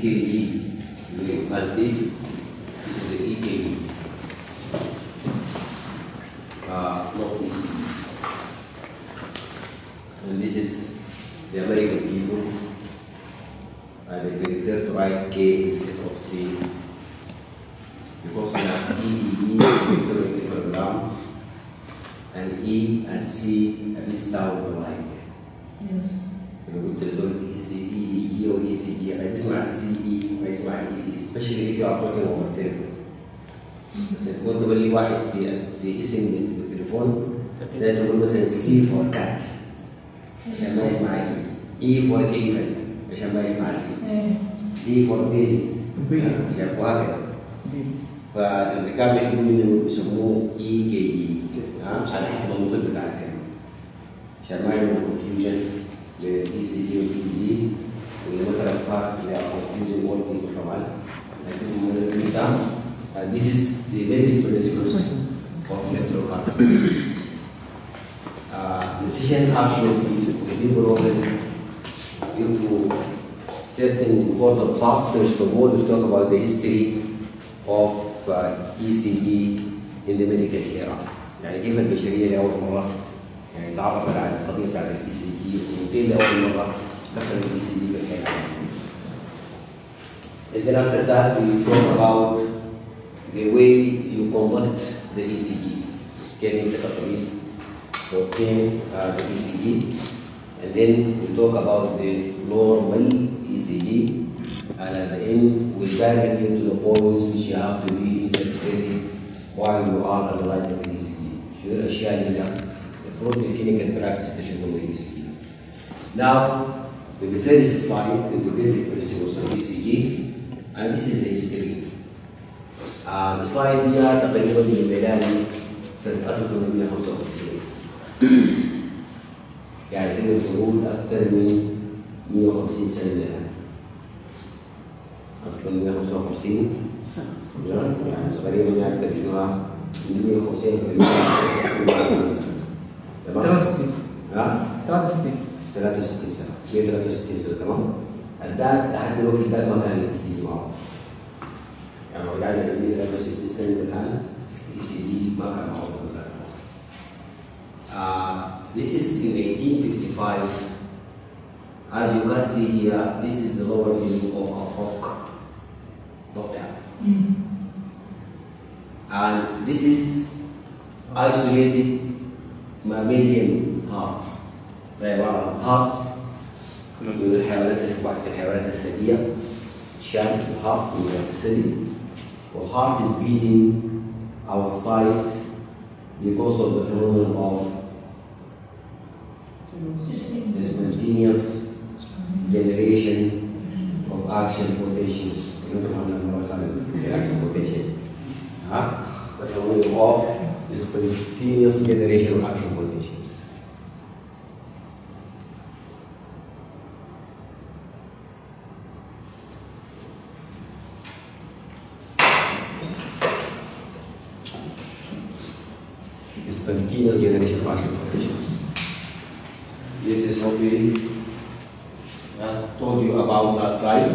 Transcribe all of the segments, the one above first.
EKG. You can see this is the EKG, not ECG. And this is the American people, and they prefer to write K instead of C because we have E, different ground, and E and C a bit sound alike. Yes. There's no ECG or ECG, and this one CE, and this one ECG, especially if you are talking over telephone. بس تقول له اللي واحد في اسم بالتليفون ده تقول مثلا C for cat عشان ما يسمع E for elephant عشان ما يسمع C D for baby عشان وهكذا. فالامريكان بيحبوا انه يسموه EKG على حسب الموضوع بتاع الكلمه عشان ما يعملوا confusion ل ECG و EKG واللي فات they are confusing all people طبعا لكن this is the basic principles of electrocardiogram. Decision actually will be broken into certain important parts. First of all, we talk about the history of ECG in the medical era. يعني كيف البشرية لأول مرة يعني تعرفت على القضية بتاعت ECG وكيف لأول مرة دخل ECG في الحياة. And then after that we talk about the way you conduct the ECG. كيف انت تقريب obtain the ECG, and then we talk about the normal ECG, and at the end we direct you to the points which you have to be interpreted while you are analyzing the ECG. شو الأشياء اللي المفروض في الكلينيكال براكتس تشوفوا ال ECG. Now the first slide with the basic principles of ECG, and this is the history. السلايد دي تقريبا من ميلادي سنة 1895 يعني تقدر تقول أكثر من 150 سنة الآن. 1855 يعني تقريبا يعني ترجمها من 150 سنة. تمام؟ 63 سنة 163 سنة تمام؟ الآن لحد الوقت ده ما كان الإي معروف. يعني لو رجعنا ل 163 سنة الآن ECG ما كان معروف. This is in 1855. As you can see here, this is the lower limb of a frog. Not that. And this is isolated mammalian heart. عبارة عن heart من الحيوانات واحد في الحيوانات الثديية شامل الهارت من الثدي. والheart is beating outside because of the phenomenon of the spontaneous generation of action potentials. The phenomenon of the spontaneous generation of action potentials. The spontaneous generation of action potentials. This is what we told you about last slide.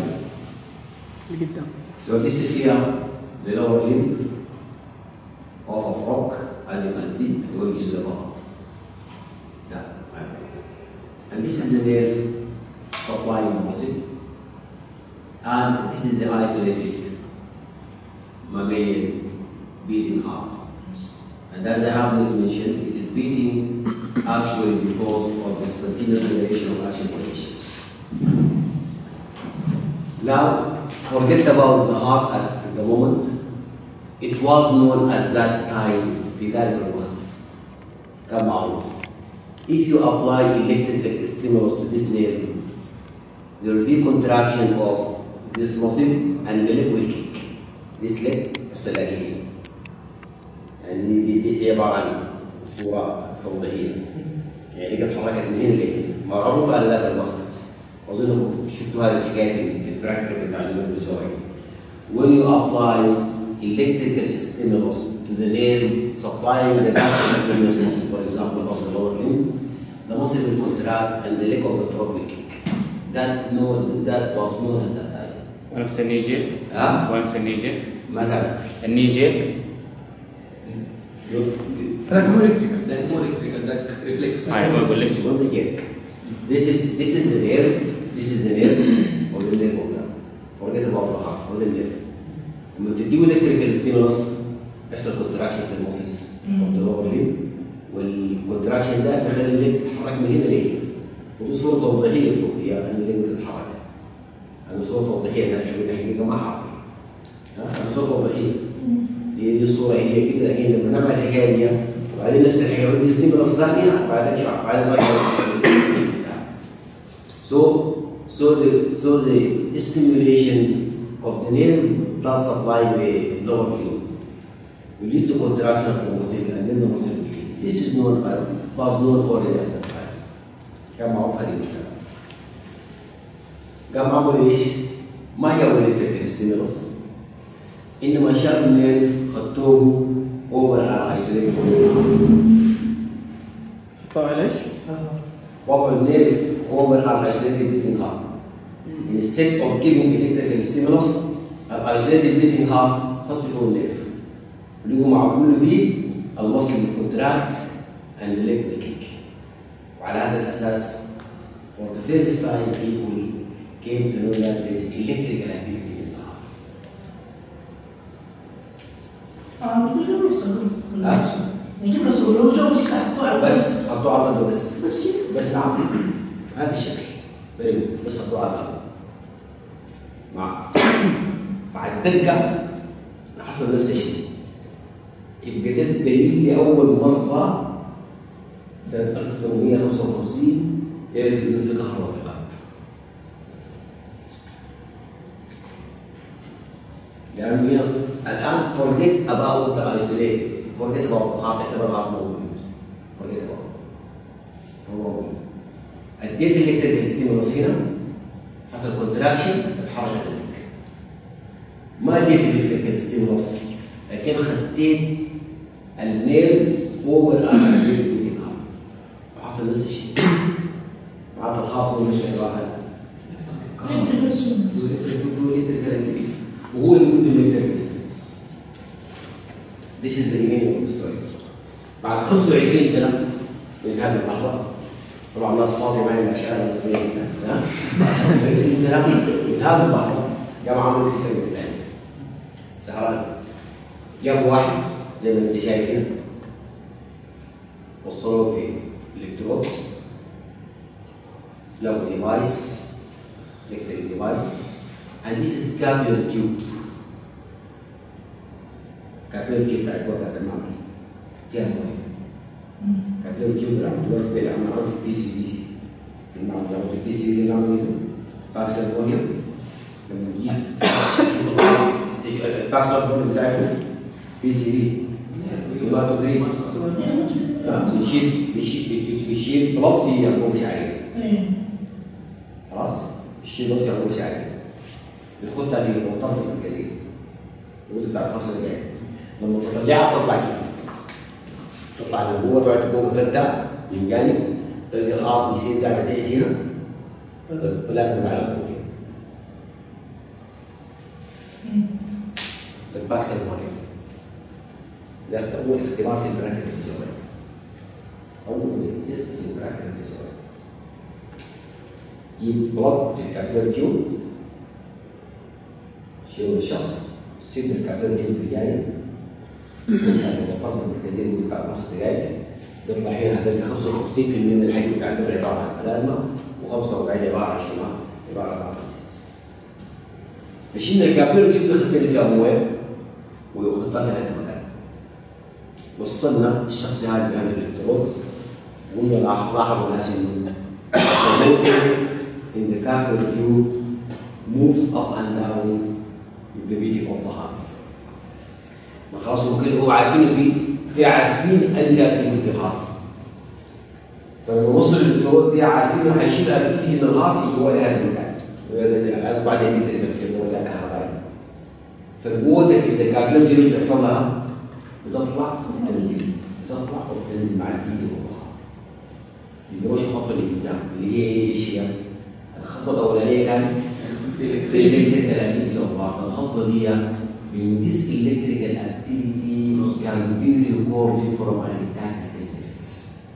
So this is here the lower limb of a frog, as you can see, going to the bottom. Yeah. And this is the nerve supplying the muscle. And this is the isolated mammalian beating heart. And as I have just mentioned, it is beating actually because of the spontaneous generation of action potentials. Now, forget about the heart at the moment. It was known at that time بذلك الوقت كمعروف. If you apply electrical stimulus to this nerve, there will be contraction of this muscle and the leg will kick. This leg يحصل أكيد. يعني دي عبارة عن صورة توضيحية. يعني قد حركت من هنا لهنا معروفة على ذاك الوقت. أظنكم شفتوا هذه الحكاية في البراكتيكال بتاع النيوروفيزيولوجي. When you apply electrical stimulus to the nerve supplying the gastrocnemius muscle, for example, of the lower limb, the muscle will contract and the leg of the frog will kick. That was known at that time. نفس النيجيك. ونفس النيجيك مثلا النيجيك هذاك مو الكتريكال. ذاك مو الكتريكال، ذاك ريفلكس. ايوه بقول لك This is the nerve. This is the nerve or the nerve of love. Forget about the heart or the nerve. لما تديه electrical stimulus يحصل contraction في المسلس of the lower limb، والcontraction ده بيخلي الليج تتحرك من هنا لهنا. ودي صورة توضيحية فوق، هي أن الليج بتتحرك. هذه صورة توضيحية، ده الحقيقة ما حاصل. هذه صورة توضيحية. دي الصورة هي كده، لكن لما نعمل الحكاية دي وبعدين نفس الحكاية بدي ستيمولس ثانية بعدين So the stimulation of the nerve blood supply the lower limb will lead to contraction of the muscle and then the muscle will kick. This is known was known already at that time. كان معروف هذه المسألة. قام عملوا ايش؟ ما جابوا electrical stimulus، إنما شالوا النيرف خدوه over على isolated. طبعا ليش؟ وضعوا النيرف over على isolated beating heart. Instead of giving electrical stimulus, an isolated beating heart خدوا فوق النيرف. ولقوا مع كل بيت المصل contract and the leg will kick. وعلى هذا الأساس for the first time people came to know that there is electrical activity in the heart. بس حطوه على الأرض بس نعم هذا الشكل بس حطوه على الأرض مع الدقة حصل نفس الشيء. يبقى ده الدليل لأول مرة سنة 1855 يعرف إنه في كهرباء في القلب. يعني الآن forget about the isolated، forget about the heart، اعتبر الهارت موجود، forget about هو موجود. اديت الكتريكال ستيمولس هنا حصل كونتراكشن اتحركت الليج. ما اديت الكتريكال ستيمولس لكن خديت النيرف اوفر على الاسفل وحصل نفس الشيء. معناتها الهارت هو نفسه عباره عن وهو اللي بده الكتريكال ستيمولس. This is the beginning of the story. بعد 25 سنة من هذه اللحظة، طبعا الناس فاضية معي الأشياء اللي زي كذا، بعد 25 سنة من هذه اللحظة قام عملوا اكسبيرمنت ثاني. سهران جابوا واحد زي ما أنت شايف هنا، وصلوه بإلكترودز، لقوا ديفايس electric device and this is capillary tube. capillary tube تعرفوها بتاعت المعمل فيها مويه. capillary tube اللي عملوها بالعمل بي سي بي في المعمل، عملوا البي سي بي اللي عملوه باكس البونيوم. لما يجي الباكس البونيوم بتاعته بي سي بي يبقى جرين بيشيل بلط في انبوبه شعريه. خلاص الشيء بلط في انبوبه شعريه بتخدها في المنطقه المركزيه الجزء بتاع 5 دقائق. لما تطلعها تطلع كده، تطلع الانبوبه تقعد جوه فتة من جانب، تلقى الار بي سيز قاعده تحت هنا، البلازما قاعده فوق هنا. الباكس البونيوم ده أول اختبار في البراكتيكال فيزيولوجي. أول تيست في البراكتيكال فيزيولوجي. جيب بلط في الكابيلاري تيوب، شيل الشخص، سيب الكابيلاري تيوب الجاي، هذا المنطقة المركزية اللي بعد 5 دقائق، بيطلع هنا هتلقى 55% من الحجم بتاع الدم عبارة عن بلازما، و45 عبارة عن شمال، عبارة عن أنفاسيس. فشيلنا الكابيلاري تيوب اللي خدنا فيها مويه ويخطها في هذا المكان. وصلنا الشخص هذا بهذه الالكترودز وقلنا لاحظوا الناس انه in the capillary tube moves up and down with the beating of the heart. ما خلاص ممكن هو عارفين عارفين انت في الهارت. فلما وصل الالكترود دي عارفين انه هيشيل اكتيفيتي من الهارت جوه هذا المكان. بعدين دي تقريبا في المواد الكهربائيه. فالقوه اللي الكابيلاري تيوب بيحصل لها بتطلع وتنزل، بتطلع وتنزل مع الايد والظهر. يبقى مش الخطوه اللي قدام اللي هي ايش هي؟ الخطوه الاولانيه كانت electrical activity of heart. الخطوة دي in this electrical activity can be recorded from an intact sensations.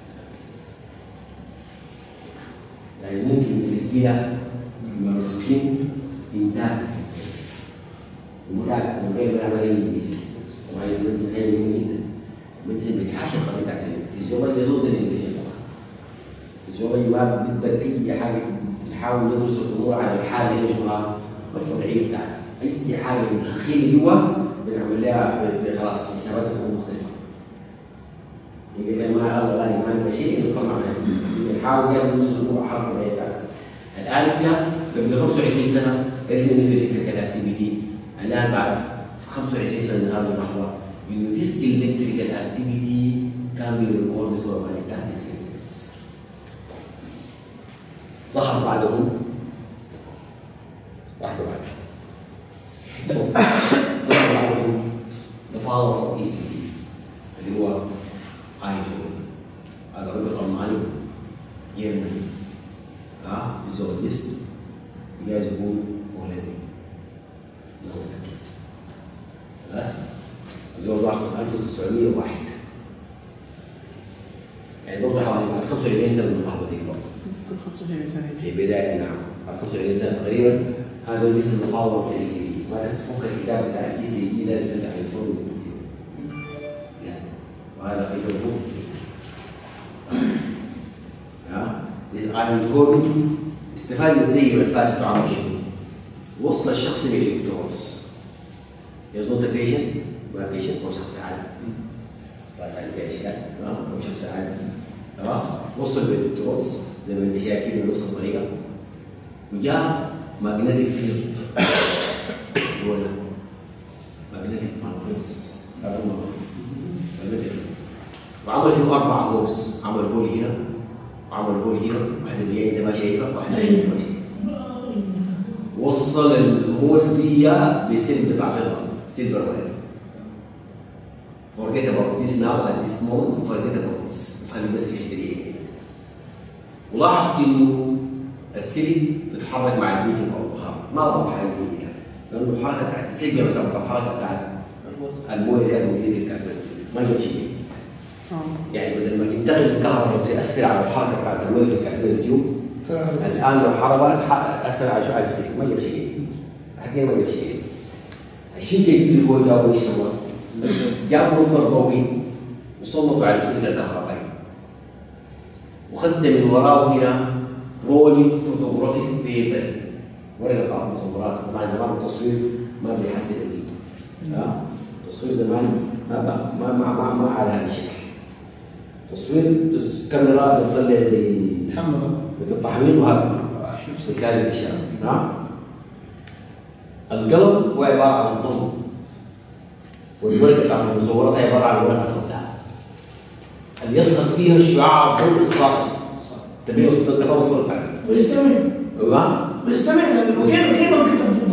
يعني ممكن نسجلها من سكرين intact sensations. ومتابع من غير ما نعمل أي إنجيج. طبعا المدرسة هي مهمة جدا. المدرسة بتحاشي القضية بتاعت الفيزيولوجيا ضد الإنجيج طبعا. الفيزيولوجيا ما بتقبل أي حاجة نحاول ندرس الأمور على الحالة اللي جواها الطبيعية بتاعتها. أي حاجة ندخلها جوا بنعمل لها خلاص حساباتها تكون مختلفة. يمكن ما الله غالي ما عندنا شيء نطلع منها بنحاول كده ندرس الأمور على الحالة الطبيعية بتاعتها. الآن إحنا قبل 25 سنة عرفنا إن في الإلكتريكال أكتيفيتي. الآن بعد 25 سنة من هذه اللحظة إنه this electrical activity can be recorded for an intact sensations. ظهر بعدهم واحدة واحدة. ظهر بعدهم the father of ECG اللي هو ايتون. هذا رجل ألماني جيرماني فيزيولوجيست جايز يكون هولندي. خلاص اللي هو ظهر سنة 1901 يعني برضه حوالي بعد 25 سنة من اللحظة دي برضه. 25 سنة في بداية نعم بعد 25 سنة تقريبا. هذا مثل المحاضرة في الاي سي جي. ما تفك الكتاب بتاع الاي سي جي لازم ترجع يفهم لازم. وهذا ايضا هو إذا عن كود استفاد من التجربة اللي فاتت وعمل شنو؟ وصل الشخص بالإلكترونز. There's not a patient ما patient هو شخص عادي. صارت عليه أشياء هو شخص عادي. خلاص وصل بالإلكترونز زي ما أنت شايف كده بنفس الطريقة. وجاء magnetic field هو ده magnetic magnets وعمل فيه 4 هولز. عمل هول هنا وعمل هول هنا واحدة اللي انت ما شايفها واحدة اللي انت ما شايفها. وصل الهولز دي بسلك بتاع فضة سيلفر واير. forget about this now at this moment forget about this. بس خلي بس الحتة دي. ولاحظ انه السلك بتتحرك مع البيتنج او البخار ما ضاف حاجه جديده لانه الحركه بتاعت السلك هي مثلا الحركه بتاعت المويه اللي كانت موجوده في الكابل ما جاب شيء. يعني بدل ما تنتقل الكهرباء وتاثر على الحركه بتاعت المويه في الكابل تيوب الان لو حركه اثر على شعاع السلك ما جاب شيء. حتى ما جاب شيء. الشيء اللي هو ده ايش سوى؟ جاب مصدر ضوئي وسلطوا على السلك الكهربائي وخد من وراه هنا رولينج فوتوغرافيك بيبر ورقه بتاعت مصورات. طبعا زمان التصوير ما زي حسن التصوير زمان ما على هذا الشكل. تصوير كاميرا بتطلع زي بتطحميل وهكذا مثل هذه الاشياء. القلم هو عباره عن ضوء والورقه بتاعت المصورات هي عباره عن ورقه سوداء اللي يصل فيها الشعاع الضوء الساطع. تبي يوصل تبغى الصوره بتاعتك ويستمع ويستمع كيف كتب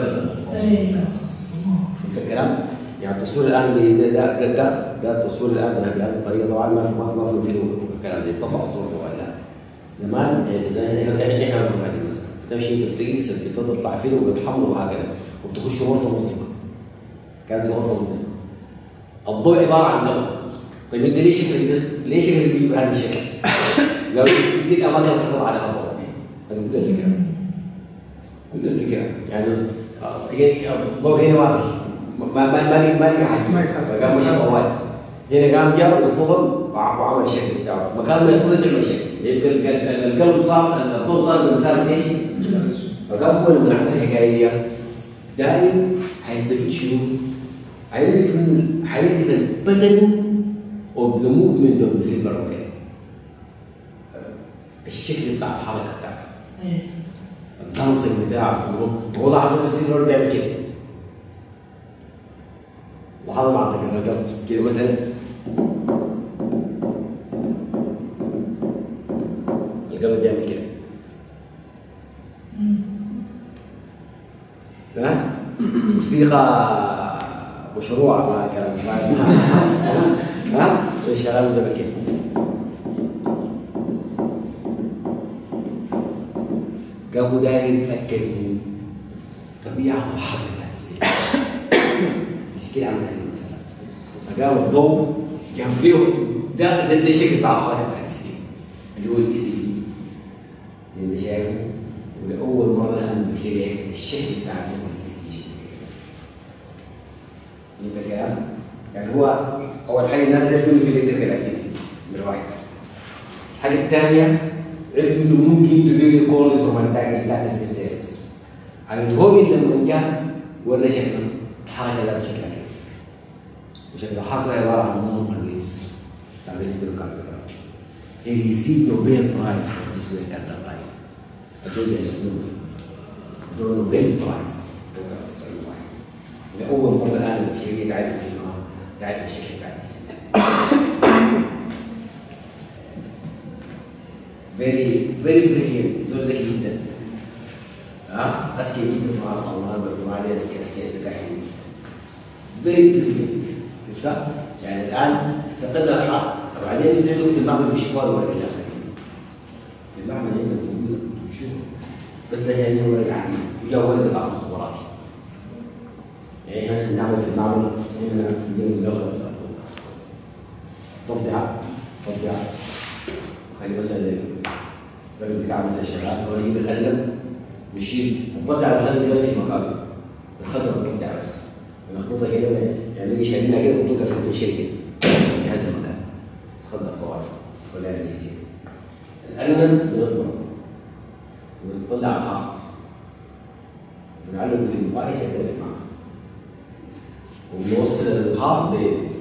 فهمت الكلام؟ يعني التصوير الان ده التصوير الان بهذه الطريقه طبعا ما في فيلم كلام زي طبع الصوره ولا زمان. يعني زي احنا قاعدين مثلا تمشي تفتكس بتطلع فيلم وبتحمل وهكذا وبتخش غرفه مظلمه. كانت في غرفه مظلمه الضوء عباره عن قلم. طيب انت ليش بيجي بهذا الشكل؟ لو دي الاماكن السقط عليها الضوء. هذه كل الفكره. كل الفكره يعني الضوء هنا ما لقى حاجه. فقام مشى طوال. هنا قام جاء واصطدم وعمل الشكل بتاعه. مكان ما يصطدم يعمل الشكل. يبقى القلب صار الضوء صار بمسافه ايش؟ فقام هو لما عمل الحكايه دي دايم حيستفيد شنو؟ حيعرف البدن of the movement of the silver wire. الشكل بتاع الحركه بتاعته. التنصيب بتاعه هو لاحظ السيلفر بيعمل كده. لاحظ مع التكسرات كده مثلا القلب بيعمل كده. ها؟ موسيقى مشروع ما كلام ها؟ شغال ده كده. قاموا داير يتأكد من بيعطي الحركه بتاعت السيل. عشان كده عمل هذه المساله. فقام الضوء جاب له ده الشكل بتاع الحركه بتاعت السيل اللي هو الاي سي جي اللي انت شايفه. ولاول مره انا بشريع الشكل بتاع الاي سي جي. فهمت الكلام؟ يعني هو اول حاجه الناس عرفوا انه في الكتريكال اكتيفيتي نمره واحد. الحاجه الثانيه عرفوا انه ممكن تدير كورس رومانتاكي بتاعت السيرفس. اينهوفن لما جاء ورى شكل الحركه ده بشكلها كيف. وشكل الحركه عباره عن نورمال ويفز بتاع الالكتروكارديوجرام. He received Nobel Prize for this work at that time. Nobel Prize. لأول مرة أنا البشرية تعرف الجماعة تعرف الشكل بتاع الإنسان. very brilliant. زول ذكي جدا. أذكى جدا سبحان الله برضو عليه أذكى ذكاء شديد. very brilliant. شفتها؟ يعني الآن استقل الحق. وبعدين بتلاقي في المعمل بالشوار ولا إلا في المعمل عندك موجودة بتشوف. بس هي عنده ورقة عادية. وجا ورقة بتاع مصورات. يعني مثلا نعمل في المعمل هنا نجيب اللغه طبيعه وخلي مثلا الراجل بتاع مثلا شغال هو يجيب القلم ويشيل الطبيعه بخلي القلم في مكانه الخضره الطبيعه بس المخطوطه كده يعني نيجي شايلينها كده ونحطها في التنشير كده في هذا المكان تخضر فوق ولا نسيت القلم بنطبع ونطلع الحق ونعلم في الواعي سيكون معه وبنوصل الحائط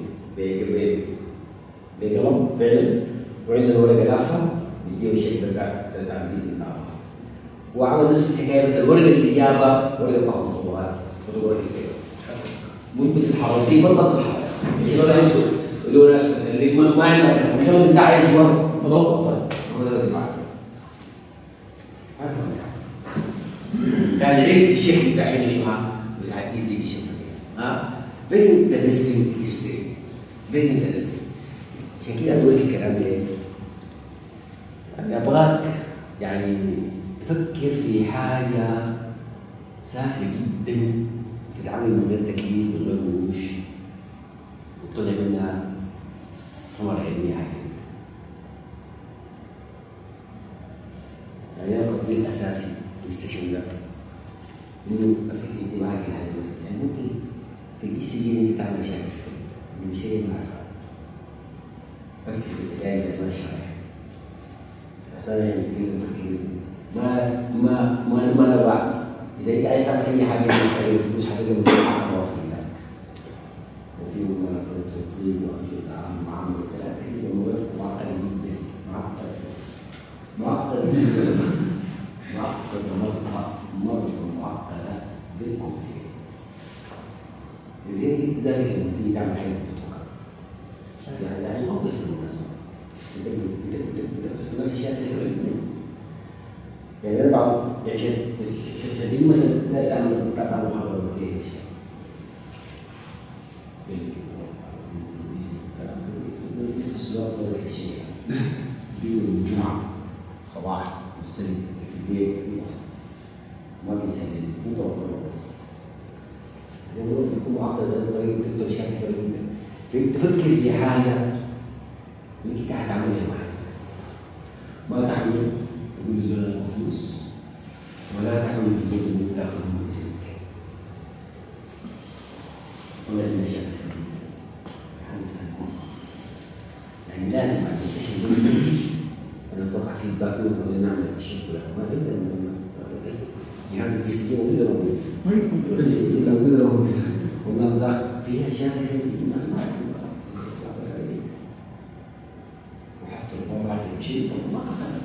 بقلم فعلا وعندنا ورقه لافه نديه الشكل بتاع التعديل بتاع الحائط. وعمل نفس الحكايه مثلا ورقه الاجابه ورقه بعض الصورات ورقه كده ممكن الحرارتين برضه الحراره بس لون اسود لون اسود اللي ما عندنا اللون بتاع عايز ورق مضبوط طيب هو ده اللي كان عرف الشكل بتاع هنا شو بتاع الاي سي جي شكله كيف. very interesting history. very interesting. عشان كده أقول لك الكلام ده ليه؟ أنا أبغاك يعني تفكر في حاجة سهلة جدا تتعامل من غير تكليف من غير قروش وتطلع منها ثمرة علمية عالية جدا. يعني أنا قصدي الأساسي للسيشن ده إنه ألفت انتباهك لهذه المسألة. يعني ممكن في الاي سي جي انت تعمل اشياء كثيره جدا من شيء ما اعرفها. فكر في البدايه ما الشرح. اصلا يعني نفكر ما نبع اذا انت عايز تعمل اي حاجه محتاجه فلوس حتلقى من حقها واقف هناك. وفي منافذ تسويق وفي معامله وكلام هي امور معقده جدا معقده جدا مرة معقده بالكمبيوتر. لذلك لما تيجي تعمل حاجه تتوقع يعني ما بس المناسبه انت نفس الشيء كثير جدا. يعني انا بعض يعني تيجي مثلا تعمل محاضره فيها اشياء نفس السؤال ولا شيء يوم الجمعه صباح السنه في البيت ما في سنه انت بس الأمور بتكون معقدة بطريقة بتقدر أشياء كثيرة جدا. تفكر في حاجة أنت هتعملها معاك. ما تحمل تقول زول فلوس ولا تحمل تقول إنك تاخذ من السلسلة. ولا تبني أشياء كثيرة جدا. حاجة سهلة. يعني لازم بعد السيشن دول أنا أتوقع في الباك ونقدر نعمل الشيء كله. ما عندنا جهاز البي سي جي موجود ولا موجود؟ في البي سي جي موجود ولا موجود؟ والناس داخل فيها اشياء كثير الناس ما يعرفوا وحتى لو بعد شيء ما خسر.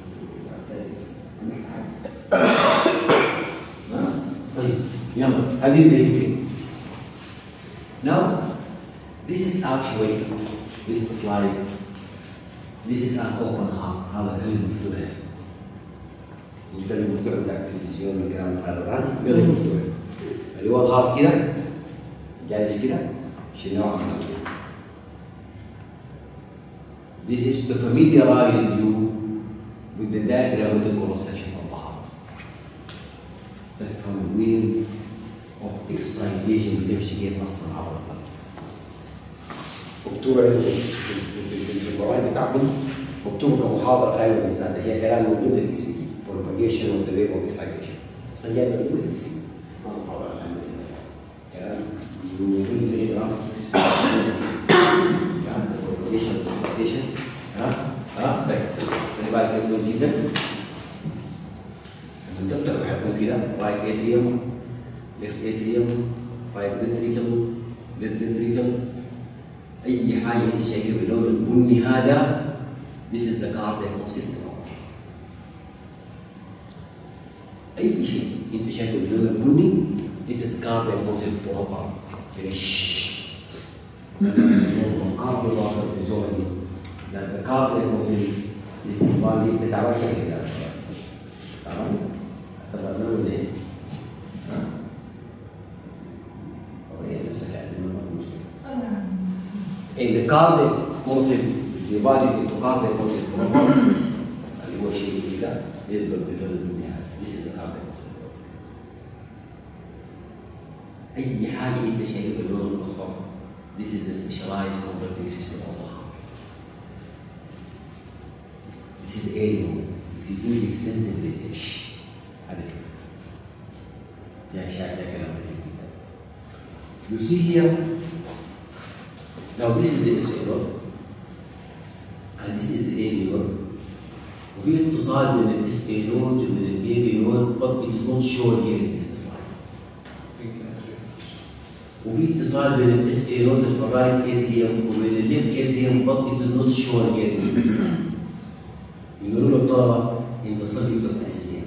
طيب يلا هذه زي ستيت. Now this is actually this slide. This is an open heart. هذا كلمة مفتوحة. الكلام المفتوح بتاع التلفزيون والكلام الفارغ غير مفتوح اللي هو الهارت كده جالس كده شلناه وعملناه. This is to familiarize you with the diagram of the cross section of the heart. تفهم وين of excitation بتمشي كيف أصلا عبر الخط. مكتوبة في القرآن بتاعكم مكتوبة كمحاضرة غير ميزانة هي كلام من ضمن الإي سي جي propagation of the wave of excitation. أصلا جاي من ضمن الإي سي جي ما محاضرة غير ميزانة كلام من ضمن الإجراء propagation of excitation. طيب خلي بالك من جدا. الدفتر بحكم كده right atrium left atrium right ventricle left ventricle أي حاجة أنت شايفها باللون البني هذا this is the cardiac muscle proper. أي شيء أنت شايفه باللون البني this is cardiac muscle proper. فيش cardiac في الزون دي that the cardiac muscle is divided تتعرف كده تمام؟ تبغى نقول إيه؟ And the cardiac muscle is divided into cardiac muscle proper. اللي هو شيء كده يضرب باللون البني. This is the cardiac muscle proper. أي حاجة أنت شايفها باللون الأصفر this is the specialized converting system of the heart. This is area. If you do it extensively, it's هذا كده. فيها أشياء كلام كثير جدا. You see here. Now this is the SA node and this is the AB node. وفي اتصال من ال SA node ومن ال AB node but it is not shown here in this slide. وفي اتصال بين ال SA node في الرايت atrium ومن ال left atrium but it is not shown here in this slide. يقولوا للطلبة in the subject of arrhythmia.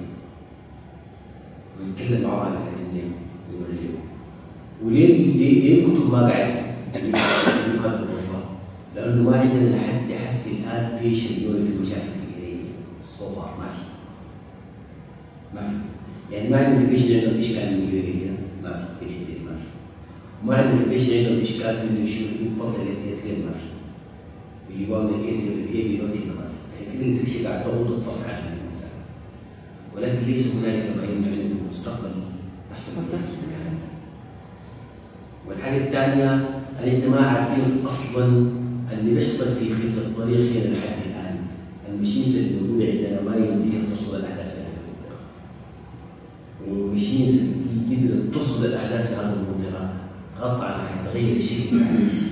ونتكلم معهم عن الاريثميا ونوريهم. وليه الكتب ما قاعد تجيب هذا المصطلح؟ لأنه ما عندنا لحد يحسن الآن بيشنت دول في المشاكل الإيرينية. سو فار ما في. يعني ما عندنا بيشنت عندهم إشكال من الإيرينية ما في الإيرينية ما في. وما عندنا بيشنت عندهم إشكال في الإمبلس الإيرينية ما في. بيجيبوها من الإيرينية للإيرينية ما في. عشان كده التكشي قاعد تضغط الطفح على هذه المسألة. ولكن ليس هنالك ما يمنع في المستقبل تحصل مساكين كاملة. والحاجة الثانية أن أنت ما عارفين أصلاً اللي بيحصل في الطريق هنا لحد الآن. المشينز اللي موجودة عندنا ما يمديها توصل الأحداث في هذه المنطقة. والمشينز اللي قدرت توصل الأحداث في هذه المنطقة قطعاً حيتغير الشكل العكسي.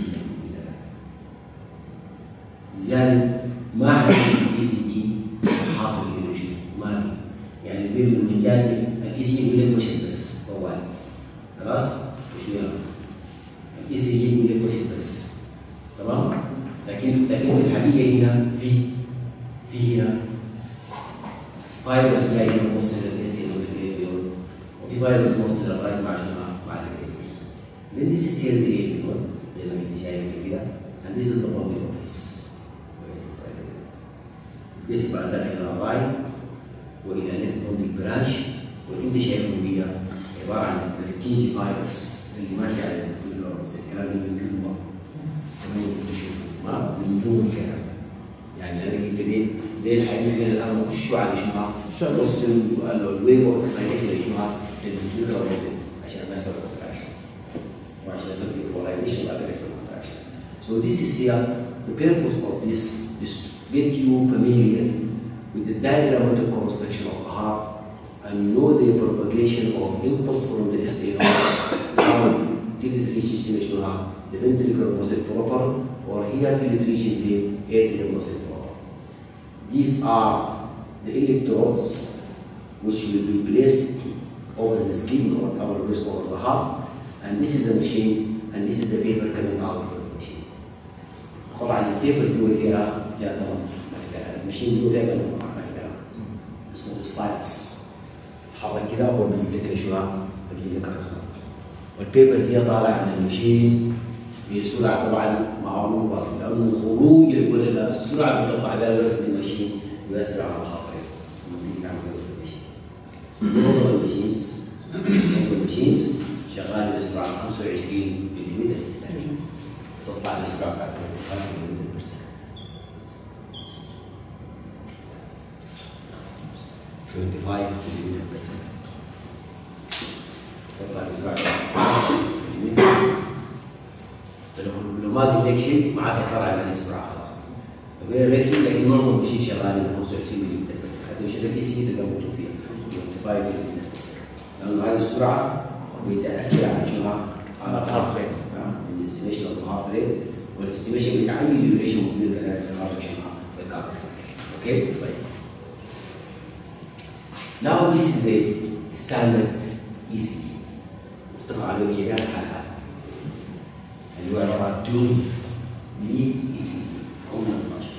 لذلك ما عندنا الإي سي جي حاصل له شيء ما في. يعني بين من جانب الإي سي جي يقول لك مشت بس طوال خلاص وشو يعني الإي سي جي يقول لك مشت بس تمام. لكن في الحقيقة هنا في هنا فايبرز جاية موصلة للإي سي جي وفي فايبرز موصلة لغاية مع الإيدي. Then this is here the AV node زي ما أنت شايف كده and this is the pumping office. This is بعد ذلك إلى رايت وإلى left pumping branch وأنت شايفهم دي عبارة عن الكيجي فايبرز اللي ماشي على الكلام اللي بنشوفه كمان بتشوفه ما بنجوم الكلام. يعني أنا كنت ليه الحقيقة فينا الآن نخشوا على شنو نوصل وقال له الويف أوف إكسايتيشن اللي شنو الفلتر الوصل عشان ما يصير كونتراكشن وعشان يصير بولاريزيشن بعد ما يصير كونتراكشن. So this is here the purpose of this is to get you familiar with the diagrammatic construction of the heart and know the propagation of impulse from the SA node down till it reaches the ventricular muscle proper or here till it reaches the atrial muscle proper. These are the electrodes which will be placed over the skin or over the heart, and this is the machine and this is the paper coming out from the machine. طبعا البيبر جوا فيها الماشين جوا فيها اسمه سلايدز تحرك كده هو بيجيب لك شو بيجيب لك رسمه. والبيبر دي طالع من الماشين بسرعه طبعا معروفه لانه خروج الورقه السرعه اللي بتطلع بها الورقه من الماشين يؤثر على الحافظ لما تعمل جوز الماشين. معظم الماشينز شغال بسرعه 25 ملم في الثانيه تطلع بسرعه 5 ملم في الثانيه. 25 ملم في الثانيه تطلع بسرعه لو ما قد لك شيء معك طلع على السرعه خلاص. غير ريتم لكن معظم الشيء شغالين 25 ملي بس حتى شغل اي سي تقدر تكتب فيها 25 ملي بس لانه هذه السرعه بتاثر على شنو؟ على الهارت ريت الاستيميشن اوف الهارت ريت والاستيميشن بتاع اي ديوريشن موجود في الهارت شنو؟ في الكاربس. اوكي طيب. Now this is the standard ECG متفق عليه في جميع الحالات اللي هو عباره عن 12 ليد ECG هم 12.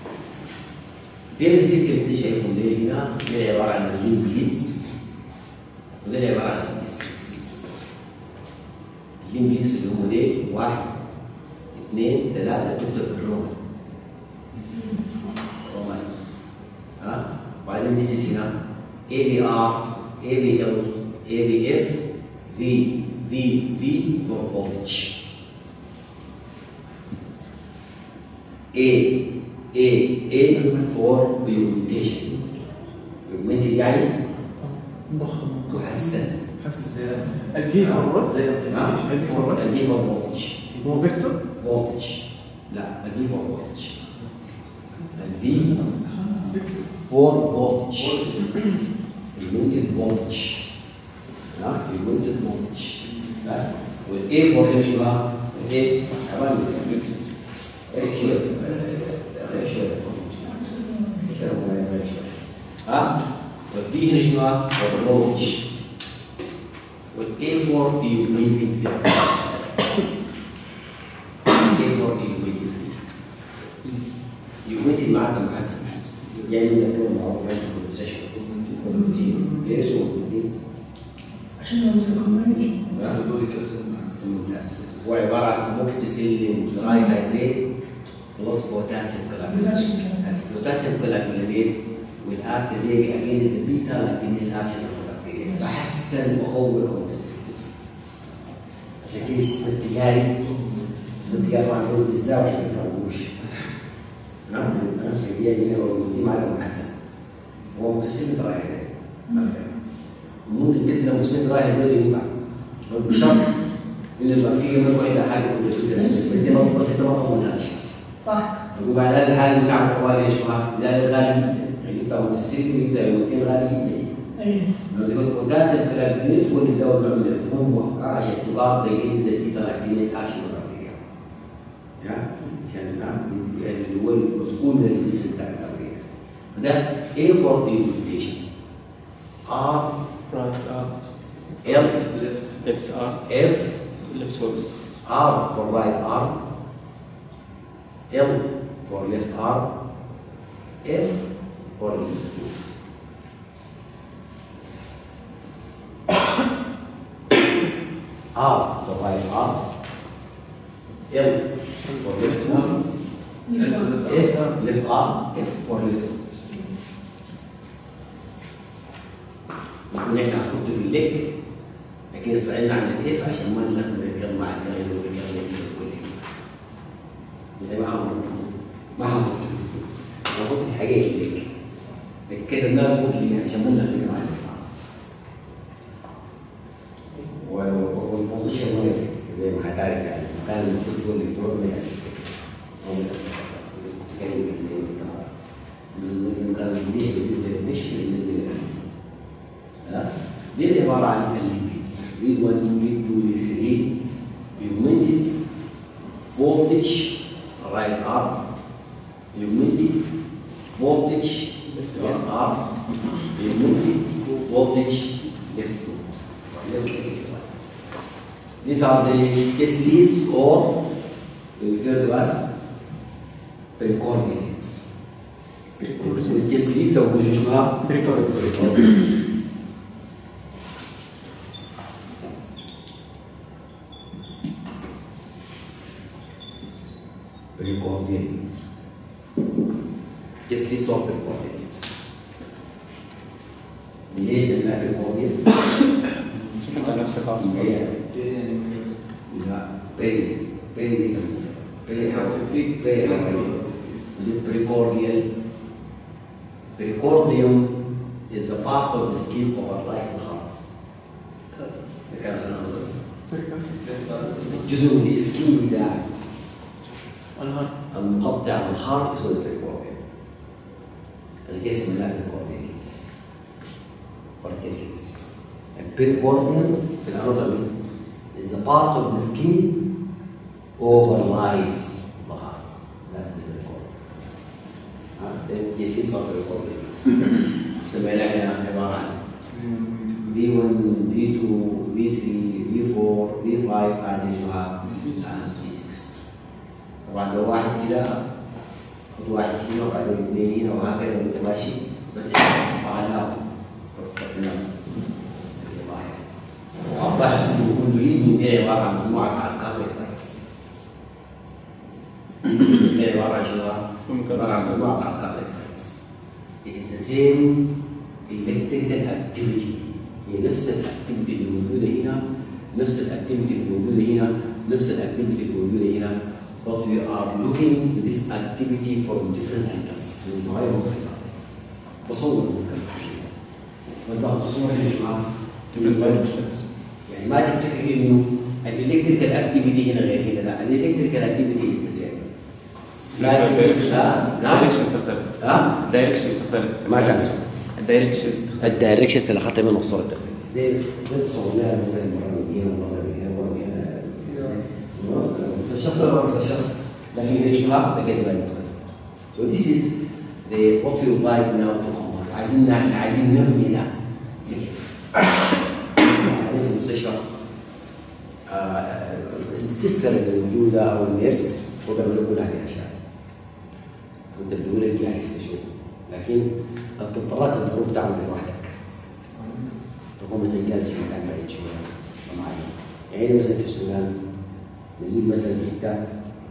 ديل السكه اللي انت شايفهم ديل هنا ديل عباره عن الليد بليدز وديل عباره عن الديستريس. الليد بليدز اللي هم ديل 1 2 3 تكتب بالرومان رومان ها وبعدين ديسيس هنا ABR, ABL, ABF, V for voltage. A for augmentation. augmented يعني ضخم محسن. محسن زي ال V for what؟ زي ال V for what؟ ال V for voltage. هو فيكتور؟ voltage. لا ال V for voltage. ال V for voltage. augmented voltage. ها augmented voltage. وال A for ايش بقى؟ ال A كمان ها والبي هنا شنو؟ والفولتج. والاي فور augmented augmented معناتها محسن يعني من الدول المعروفة في السيشن كومنتين ليش هو كومنتين؟ عشان ما مستقيمين ممتاز. هو عبارة عن أموكسيسيلين دراي هيدريت بلس بوتاسيوم كلافينوليت. بوتاسيوم كلافينوليت will activate against the beta lactamase action of the bacteria. بحسن وأقوي الأموكسيسيلين. عشان كده اسمه التجاري طبعا هو بالذات عشان ما يفهموش. نعم التجاري هنا ودي معلومة محسنة. هو أموكسيسيلين دراي هيدريت. ممكن جدا أموكسيسيلين دراي هيدريت ينفع. بشرط إن البكتيريا ما تكون عندها حاجة زي ما بسيطة ما تضمنهاش. صح. وبعد هذا الحال بتاع الحوالي ايش لذلك غالي جدا يعني يبقى متسيب يبدا يمكن غالي جدا جدا. ايوه. لو يكون بوتاسيوم كلابينيت هو اللي دور من القوه عشان تضاد يجهز البيتا لاكتينيز اكشن البكتيريا. عشان اللي هو المسؤول من الريزيستنس بتاع البكتيريا. فده A for augmentation. R right R L left R F left foot R for right arm, L for left arm, F for left foot. R for right arm, L for left foot, F left arm, F for left foot. يكون احنا هنحط في الليج لكن استعنا عن الاف عشان ما نلخبط اليد مع اليد واليد يعني ما هنحط في الفوق هنحط في حاجات الليج لكن كتبناها فوق ليه عشان ما نلخبط مع الاف والبوزيشن ما يفرق زي ما هتعرف يعني المكان اللي المفروض يكون الالكترون ما يأثر او ما يأثر اصلا تتكلم زي ما انت مريح بالنسبه للمشي بالنسبه للأهل. خلاص؟ دي عبارة عن الليبيدز ليد 1 ليد 2 ليد 3 augmented voltage right arm augmented voltage left arm augmented voltage left foot. These are the case leads or referred to as precoordinates. Case leads أو كل شوها precoordinates. Precoordinates. Case leads or precoordinates. ليه سميها precoordinate؟ شوف انت نفسك عارف لا Precordium is a part of the skin overlies the heart. ده كلام سنة الجزء من السكين بتاعك المقطع الحار اسمه البريكورديوم. الجسم لا البريكورديومز والتسليمز. البريكورديوم في الاناتومي is the part of the skin overlies the heart. That's the pericordum. يصير في البريكورديوم. سمينا هنا عبارة عن V1, V2, V3, V4, V5 and V6. طبعا لو واحد كده خد واحد هنا وبعدين اثنين هنا وهكذا وانت ماشي بس قطعناه فرقناه وأوضح اسمه كوندولين من هي عبارة عن مجموعة على الكاربيك سايكلز. هي عبارة عن شنو؟ عبارة عن مجموعة على الكاربيك سايكلز. It is the same electrical activity. هي نفس الاكتيفيتي اللي موجودة هنا، نفس الاكتيفيتي اللي موجودة هنا، نفس الاكتيفيتي اللي موجودة هنا. But we are looking to this activity from different angles. من زوايا مختلفة. بصور تصور يا جماعة. different directions. يعني ما تفتكر انه الالكتريكال اكتيفيتي هنا غير كده، لا الالكتريكال اكتيفيتي از ذا سيم. الدايركشنز تختلف. الدايركشنز تختلف. ما سمعت. الدايركشنز اللي اخذتها منه الصورة الداخلية. زي تصورناها مثلا مرة من هنا ومرة من هنا ومرة من هنا. بس الشخص لكن الاشتراك بكيس غير مختلف. So this is the what we would like now to combine. عايزين نبني ده. في المستشفى السيستر اللي موجوده او النيرس هو بيعمل كل هذه الاشياء وانت بتقول لك جاهز تشوف، لكن اضطريت الظروف تعمل لوحدك تكون مثلا جالس في مكان بعيد شويه معين. يعني مثلا في السودان نجيب مثلا حته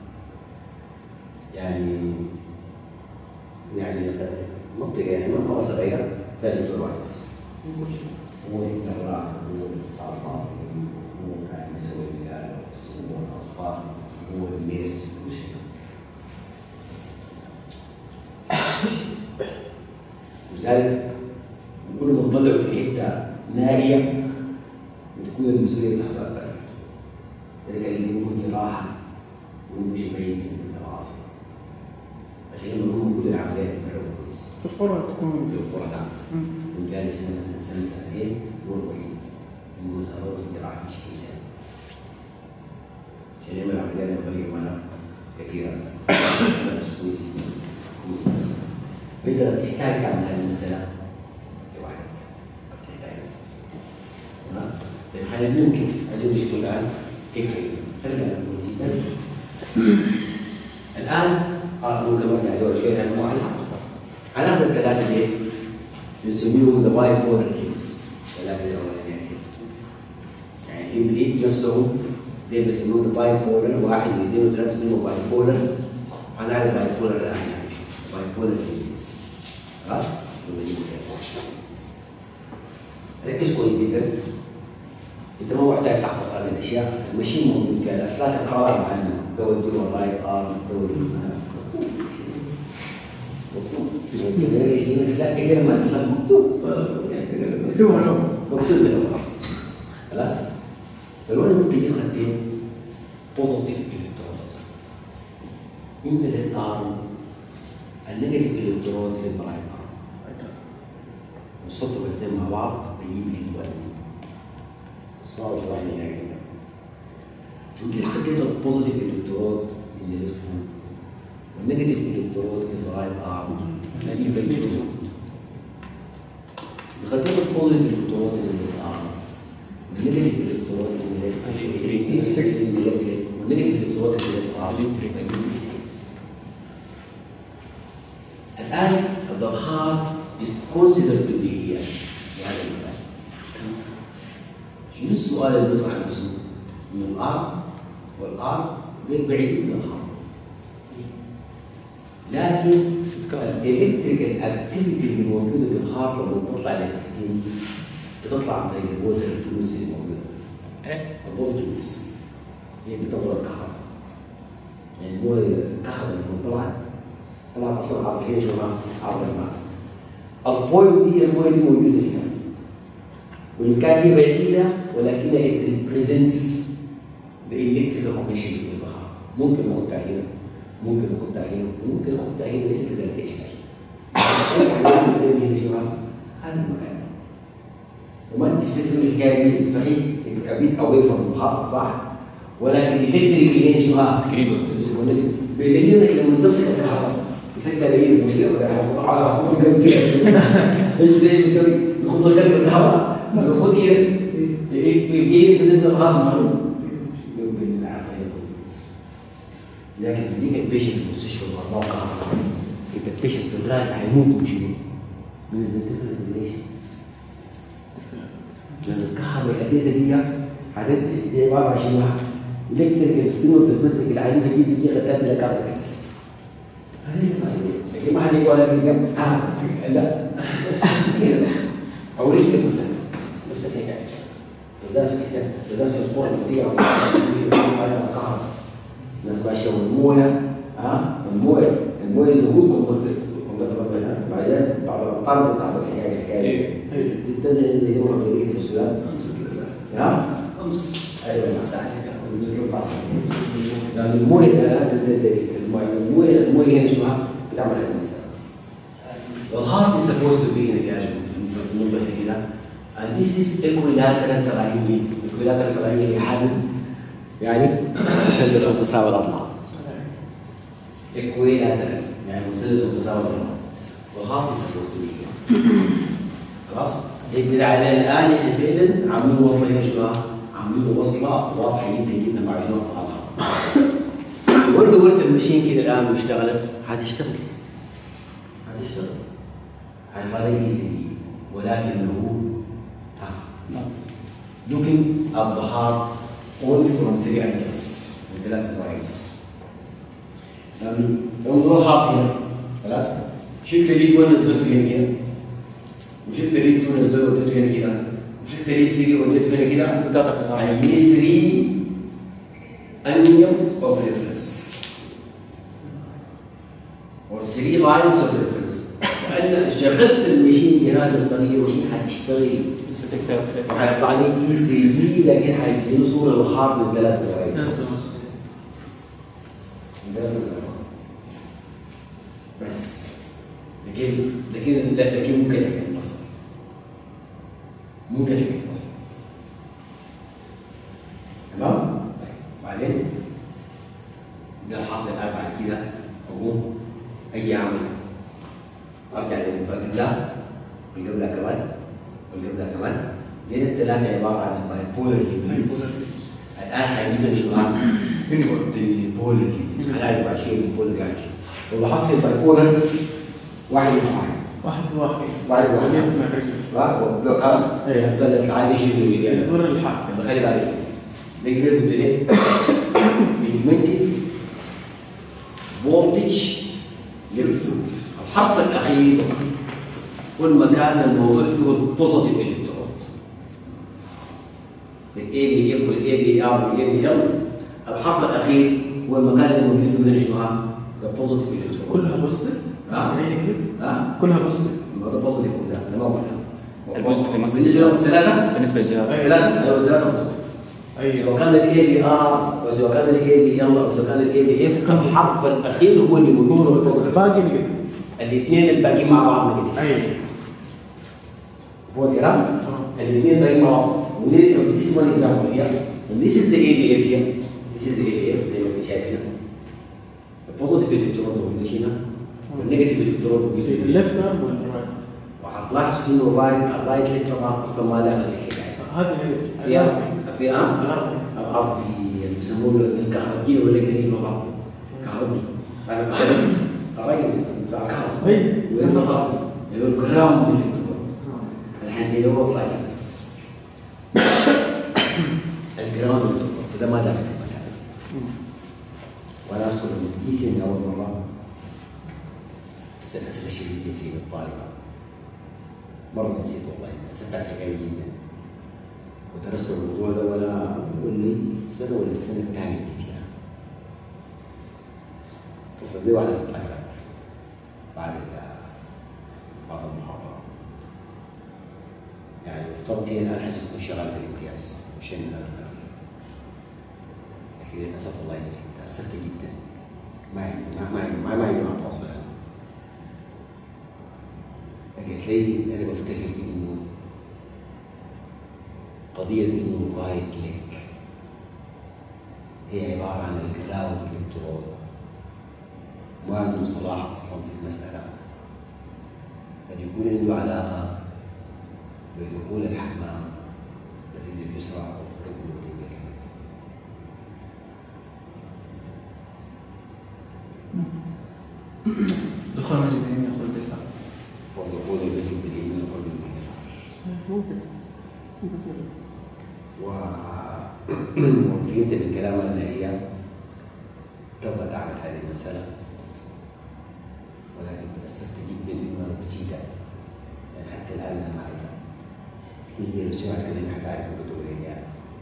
يعني منطقه يعني منطقه صغيره فيها دكتور واحد بس. هو الجراح هو الطاقات هو كان يسوي العلاج هو الاطفال هو النيرس كل شيء. لذلك نقول نطلعوا في حته نائيه وتكون المسؤوليه بتاعته اكبر. ذلك اللي هو جراحه ومش بعيد من العاصمه عشان هم كل العمليات تتعرف كويس. في القرى تكون في القرى نعم. وجالس مثلا سنه سنتين هو الوحيد انه مسألة الجراحه مش كيسه عشان يعمل عمليات بطريقه معنا كثيره بس كويس بس فانت بتحتاج تعمل هذه المساله لوحدك بتحتاج تمام. حنبني كيف عايزين نشوف الان كيف خلينا كويسين الان ممكن نرجع لورا شويه لانه واحد هناخذ الثلاثه دي بنسميهم ذا باي بولر ليفز. ثلاثه الاولانيين يعني الليف نفسه دي بيسموه ذا باي بولر، واحد من اثنين وثلاثه بيسموه باي بولر. هنعرف باي بولر الان يعني باي بولر ليفز خلاص. ركز كويس جدا، انت ما محتاج تحفظ هذه الاشياء، المشين موجود فيها الاسلاك القرار عنها دور الرايت ارم دور لا كثير ما تفهم مكتوب مكتوب من الاصل خلاص. فالواحد ممكن يخدم بوزيتيف الكترون ان الليفت ارم النيجاتيف الكترون في الرايت ارم والصوت والاثنين مع بعض بيجيب لي الوزن. اسمعوا شو راح هنا كده. ممكن خديت البوزيتيف الكترون اللي الليفت والنيجاتيف الكترون في الرايت ارم بخدمة البوزيتيف الكترون اللي بالارم والنيجاتيف الكترون اللي والنيجاتيف الكترون اللي بالارم. الآن the heart is considered to be here في هذا المكان. شنو السؤال اللي بيطرح على نفسه؟ إنه الارم والارم غير بعيدين من الهارت، لكن الالكتريكال اكتيفيتي اللي موجوده في الهارت لما تطلع للسكين بتطلع عن طريق الووتر الفلوس اللي موجوده. الووتر فلوس هي بتطلع الكهرباء. يعني هو الكهرباء لما طلعت اصلا عبر هي شو عبر الماء. البوينت دي موجوده فيها، وان كان هي بعيده ولكنها it represents the electrical connection between the heart. ممكن ناخدها هنا ممكن اخدها هنا وممكن اخدها هنا ليس كده الاشكال. هنا شو هذا المكان. وما انت تفتكروا الحكايه دي صحيح ابيت اوي فروم الهارت صح؟ ولكن الالكتريك هنا شو قريبه بيلاقي لك لما تمسك الكهرباء مسكت الايد مشكله على خطوط القلب كده زي بيسوي بخطوط القلب الكهرباء بياخد ايد بالنسبه للهارت معلوم لكن ديك البيشنت في المستشفى ب 4 كهرباء يبقى البيشنت في الغالب هيموت بشنو؟ من الفنتيكولار. لأن الكهرباء الأدية دي هتدي عبارة عن شنو؟ إلكتريكال ستيمولس الفنتيكل العنيفة دي بتجي غدات لكاربك أرست. هذه صحيح. لكن ما حد يقول لك لا هنا بس. أوريك مثلا نفس الحكاية. بالذات في القرى البيئية على الكهرباء. الناس ماشية والموية الموية زهور بعدين بعد ما قررت تحصل الحكاية تنتزع زي دورة صغيرة في السودان أمس أيوة لأن الموية هنا شو بتعمل الإنسان. The heart is supposed to be in the المنظر هنا and this is equilateral triangle. equilateral triangle يحازم يعني مثلث متساوي الأضلاع. equilateral يعني مثلث متساوي الأضلاع. The heart is supposed to be here. خلاص؟ يقدر على الآن احنا فعلا عاملين وصلة هنا شو عاملين وصلة واضحة جدا جدا مع جنوب الأضلاع. برضه قلت المشين كده الآن واشتغلت هتشتغل. هيخلي ECG ولكنه looking at the heart only from 3 angles من 3 زوايا. انظر الهارت هنا خلاص شلت اليد وين نزلته هنا كده وشلت اليد 2 نزلته وديته هنا كده وشلت اليد 3 وديته هنا كده تتقاطع عندي 3 angles of reference or 3 lines of reference. لأن شغلت المشين بهذه الطريقة المشين حتشتغل بس تكتب وحيطلع لي ECG لكن حيديني صورة للهارت من 3 زوايا بس لكن ممكن حكاية تحصل تمام؟ طيب بعدين ده الحاصل الآن بعد كده أقوم أجي أعمل أرجع للمفاجأة ده والقبلها كمان دين الثلاثة عبارة عن بايبولر ليميتس. الآن حيجينا شو البولر ليميتس هنعرف بعد شيء البولر يعني شو واللي حصل البايبولر واحد خلاص ضلت عادي شو اللي الدور الحاكم خلي بالك نقدر نقول بيجمنتد فولتج للفلويد. الحرف الأخير والمكان الموضوع فيه البوزيتيف الكترون الاي بي اف والاي بي ار والاي بي ال. الحرف الأخير هو المكان اللي موجود فيه من شنو البوزيتيف الكترون. كلها بوزيتيف؟ كلها بوزيتيف؟ هذا بوزيتيف وده ما قلنا البوزيتيف بالنسبة لهم 3 بالنسبه للجهاز 3 بوزيتيف. ايوه سواء كان الاي بي ار او سواء كان الاي بي ال او سواء كان الاي بي اف الحرف الاخير هو اللي موجود في الباقي نيجاتيف. الاثنين الباقيين مع بعض نيجاتيف. ايوه هو الكلام الاثنين باقيين مع بعض. ودي this one example here and this is the ABF here. this is the ABF زي ما انت شايف هنا. البوزيتيف الكترون موجود هنا والنيجاتيف الكترون موجود في هنا. الليفت ارم والرايت. وهتلاحظ انه الرايت ليفت طبعا اصلا ما داخل في الحكايه. هذه في الارض اللي بيسموه الكهربية ولا قريبه بعض كهربي. الراجل بتاع كهرباء وانت الارضي اللي هو الجرام بالالكترون الحين اللي هو صاير بس الجرام بالالكترون فده ما داخل في المسألة. وانا اذكر المدير من اول مره بس للاسف الشديد نسيت الطالبه مره نسيت والله استمتعت حكايه جدا ودرست الموضوع ده ولا السنه ولا السنه الثانيه اللي فيها. اتصل بي واحده في الطالبات بعد المحاضره يعني افترضت هي الان حسب تكون شغال في الامتياز وشيء من هذا القبيل لكن للاسف والله نسيت تاسفت جدا ما عندي مع التواصل الآن. قالت لي أنا بفتكر إنه قضية إنه رايت لك هي عبارة عن الجراوند الإلكترون، ما عنده صلاح أصلا في المسألة، قد يكون عنده علاقة بدخول الحمام بالرجل اليسرى أو خروج بالرجل اليمين. دخول المسجد اليمين يدخل اليسار. ودخول المسجد باليمين وخروج باليسار. ممكن. وفهمت من كلامها ان هي تبغى تعمل هذه المساله، ولكن تاسفت جدا انه انا نسيتها، يعني حتى الان انا ما اعرفها. هي لو سمعت كلامي حتعرف ممكن تقول لي يعني.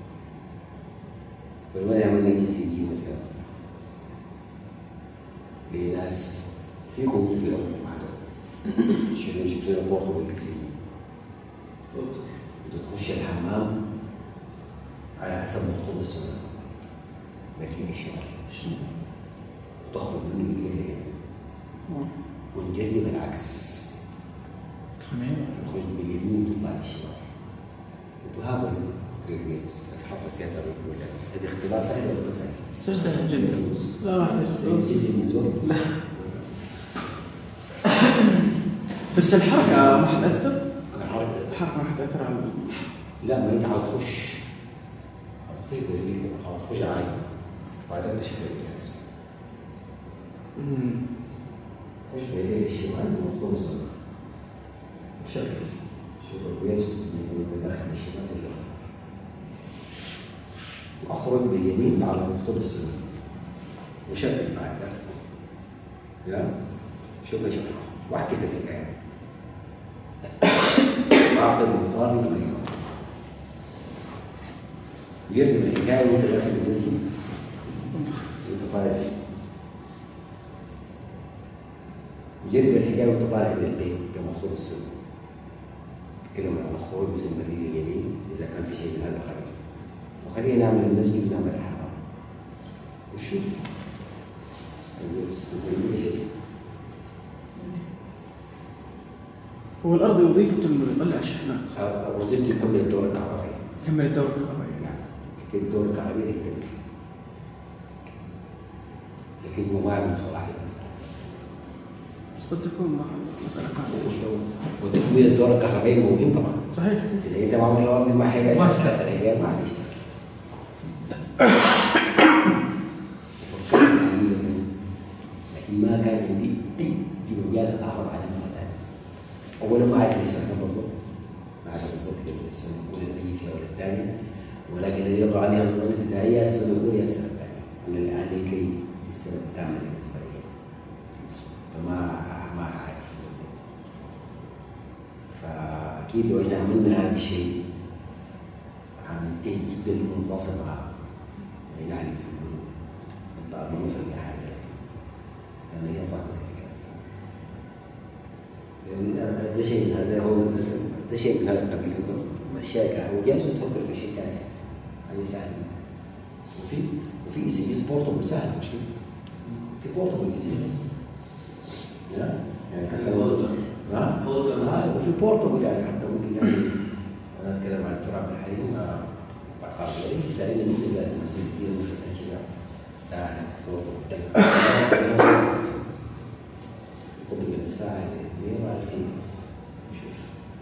فلما عملنا ECG مثلا لناس فيكم في الأمر معدوم شفت لنا بورتو بالإكسجين تخش الحمام على حسب مخطوط السنة لكن الشمال وتخرج منه بالليل ونجرب العكس تخرج باليمين وتطلع للشمال وهذا الريفلكس حصل فيها تغيير ولا هذا اختبار سهل ولا سهل؟ سهل جدا. لا ما احتاج جزء من زول لا بس الحركة ما حتأثر؟ الحركة ما حتأثر على لا ما انت هتخش برجليك هتخش عادي وبعدين تشغل الجهاز خش برجليك الشمال ومخطوط الصدر وشغل شوف الويفز من داخل الشمال للجهاز واخرج باليمين على مخطوط الصدر وشغل بعد ذلك يا شوف ايش حصل واعكس الحكايه اعطي المقارنه بينهم يرمي الحكايه وانت داخل المسجد وانت طالع يرمي الحكايه وانت طالع من البيت بمخطوط الصدر تتكلم عن الخروج باسم الرجل اليمين اذا كان في شيء من هذا القبيل وخلينا نعمل المسجد ونعمل الحرام وشوف هو الأرض وظيفته إنه يطلع الشحنات. وظيفته يكمل الدورة الكهربائية. يكمل الدورة الكهربائية. نعم. لكن الدورة الكهربائية تكتمل. لكن هو ما عنده صلاح للمسألة. بس قد تكون مسألة ثانية. وتكميل الدورة الكهربائية مهم طبعا. صحيح. إذا أنت ما مشغول ما حاجة ما تشتغل الحكاية ما عاد يشتغل. لكن ما كان عندي أي مجال أتعرف على مرة ثانية. أولا ما أعرف ليش أنا بالضبط. ما أعرف بالضبط كيف السنة الأولى الأولى ولا الثانية. ولكن الذي يطلع عليها النظام الابتدائية السنة الأولى السنة الثانية. أنا الآن لي السنة الثامنة بالنسبة لي. فما أعرف بالضبط. فأكيد لو إحنا عملنا هذا الشيء هننتهي جدا ونتواصل معها. يعني في الجروب. طبعا مصر دي حاجة لأن هي صعبة الفكرة. يعني ده شيء من هذا هو ده شيء من هذا القبيل الشركة هو جالس تفكر في شيء ثاني يعني سهل وفي ECG بورتبل سهل مش كده؟ في بورتبل ECG يعني حتى وفي بورتبل يعني حتى ممكن يعني أنا أتكلم عن التراب الحريم بقى يسألني ممكن لا مثلا كثير مثلا كذا ساعة قبل الساعة اللي على الفينس نشوف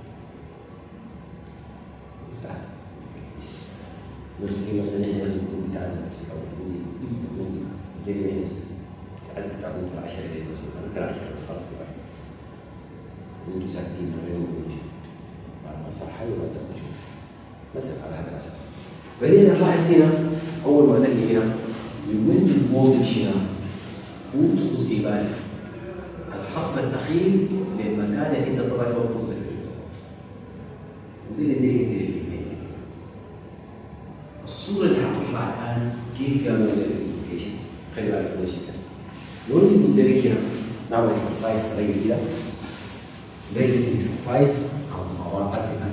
ساعة نرسل في مثلا احنا لازم نكون بتاعنا بس أو نكون جميعين تعدد تعدد 10 ليلة بس ولا 10 بس خلاص كفاية انتوا ساكتين من غير ما نجي بعد ما صار حي وبدأ نشوف مثلا على هذا الأساس بعدين نلاحظ هنا أول ما تجي هنا يمد الموضوع هنا وتخذ في بالك الحرف الأخير للمكان اللي أنت طلع فيه القصد الإلكترون ودي الصورة اللي هتطلع الآن كيف يعمل الإلكتريفيكيشن خلي بالك من شيء لو اللي قدامك هنا نعمل إكسرسايز صغير كده ليلة الإكسرسايز أو موضوع أسئلة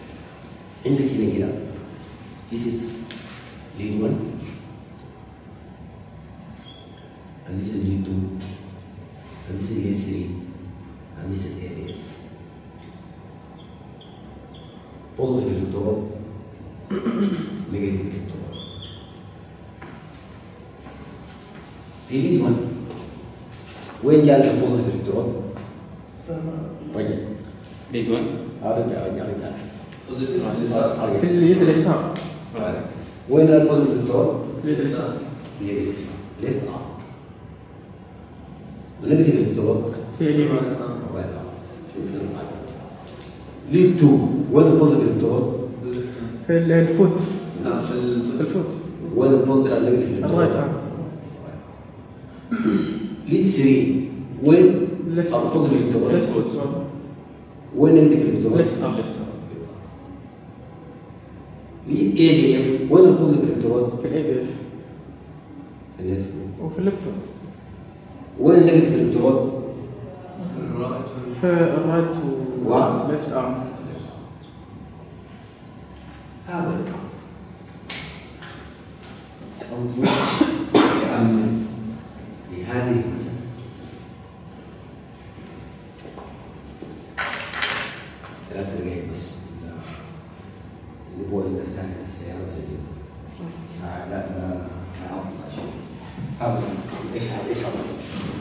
عندك هنا كده this is lead 1 and this is lead 2, and this is lead 3, and this is ABF. Positive electrode, negative electrode. في lead 1 وين جالس البوزيتيف الكترون؟ رجع. ليد 1 رجع. في اليد اليسار. وين البوزيتيف الكترون؟ في اليد اليسار. في اليد اليسار. ليفت ارم. والنيجاتيف الكترون؟ في اليمين. رايت ارم. شوف المعادلة. ليد 2 وين البوزيتيف الكترون؟ في الفوت. لا في الفوت. وين البوزيتيف النيجاتيف الكترون؟ الرايت ارم. ليد 3 وين ليفت البوزيتيف الكترون؟ ليفت وين النيجاتيف الكترون؟ ليفت ارم. ليد اي بي اف وين البوزيتيف الكترون؟ في الاي بي اف. الليفت. وفي الليفت. وين النيجاتيف الكترون؟ في الرايت وليفت ارم. هذا انظر تأمل لهذه المسألة. ثلاث دقائق بس نبغى نرتاح السيارة زي لا أعطي شيء. هذا إيش هذا بس.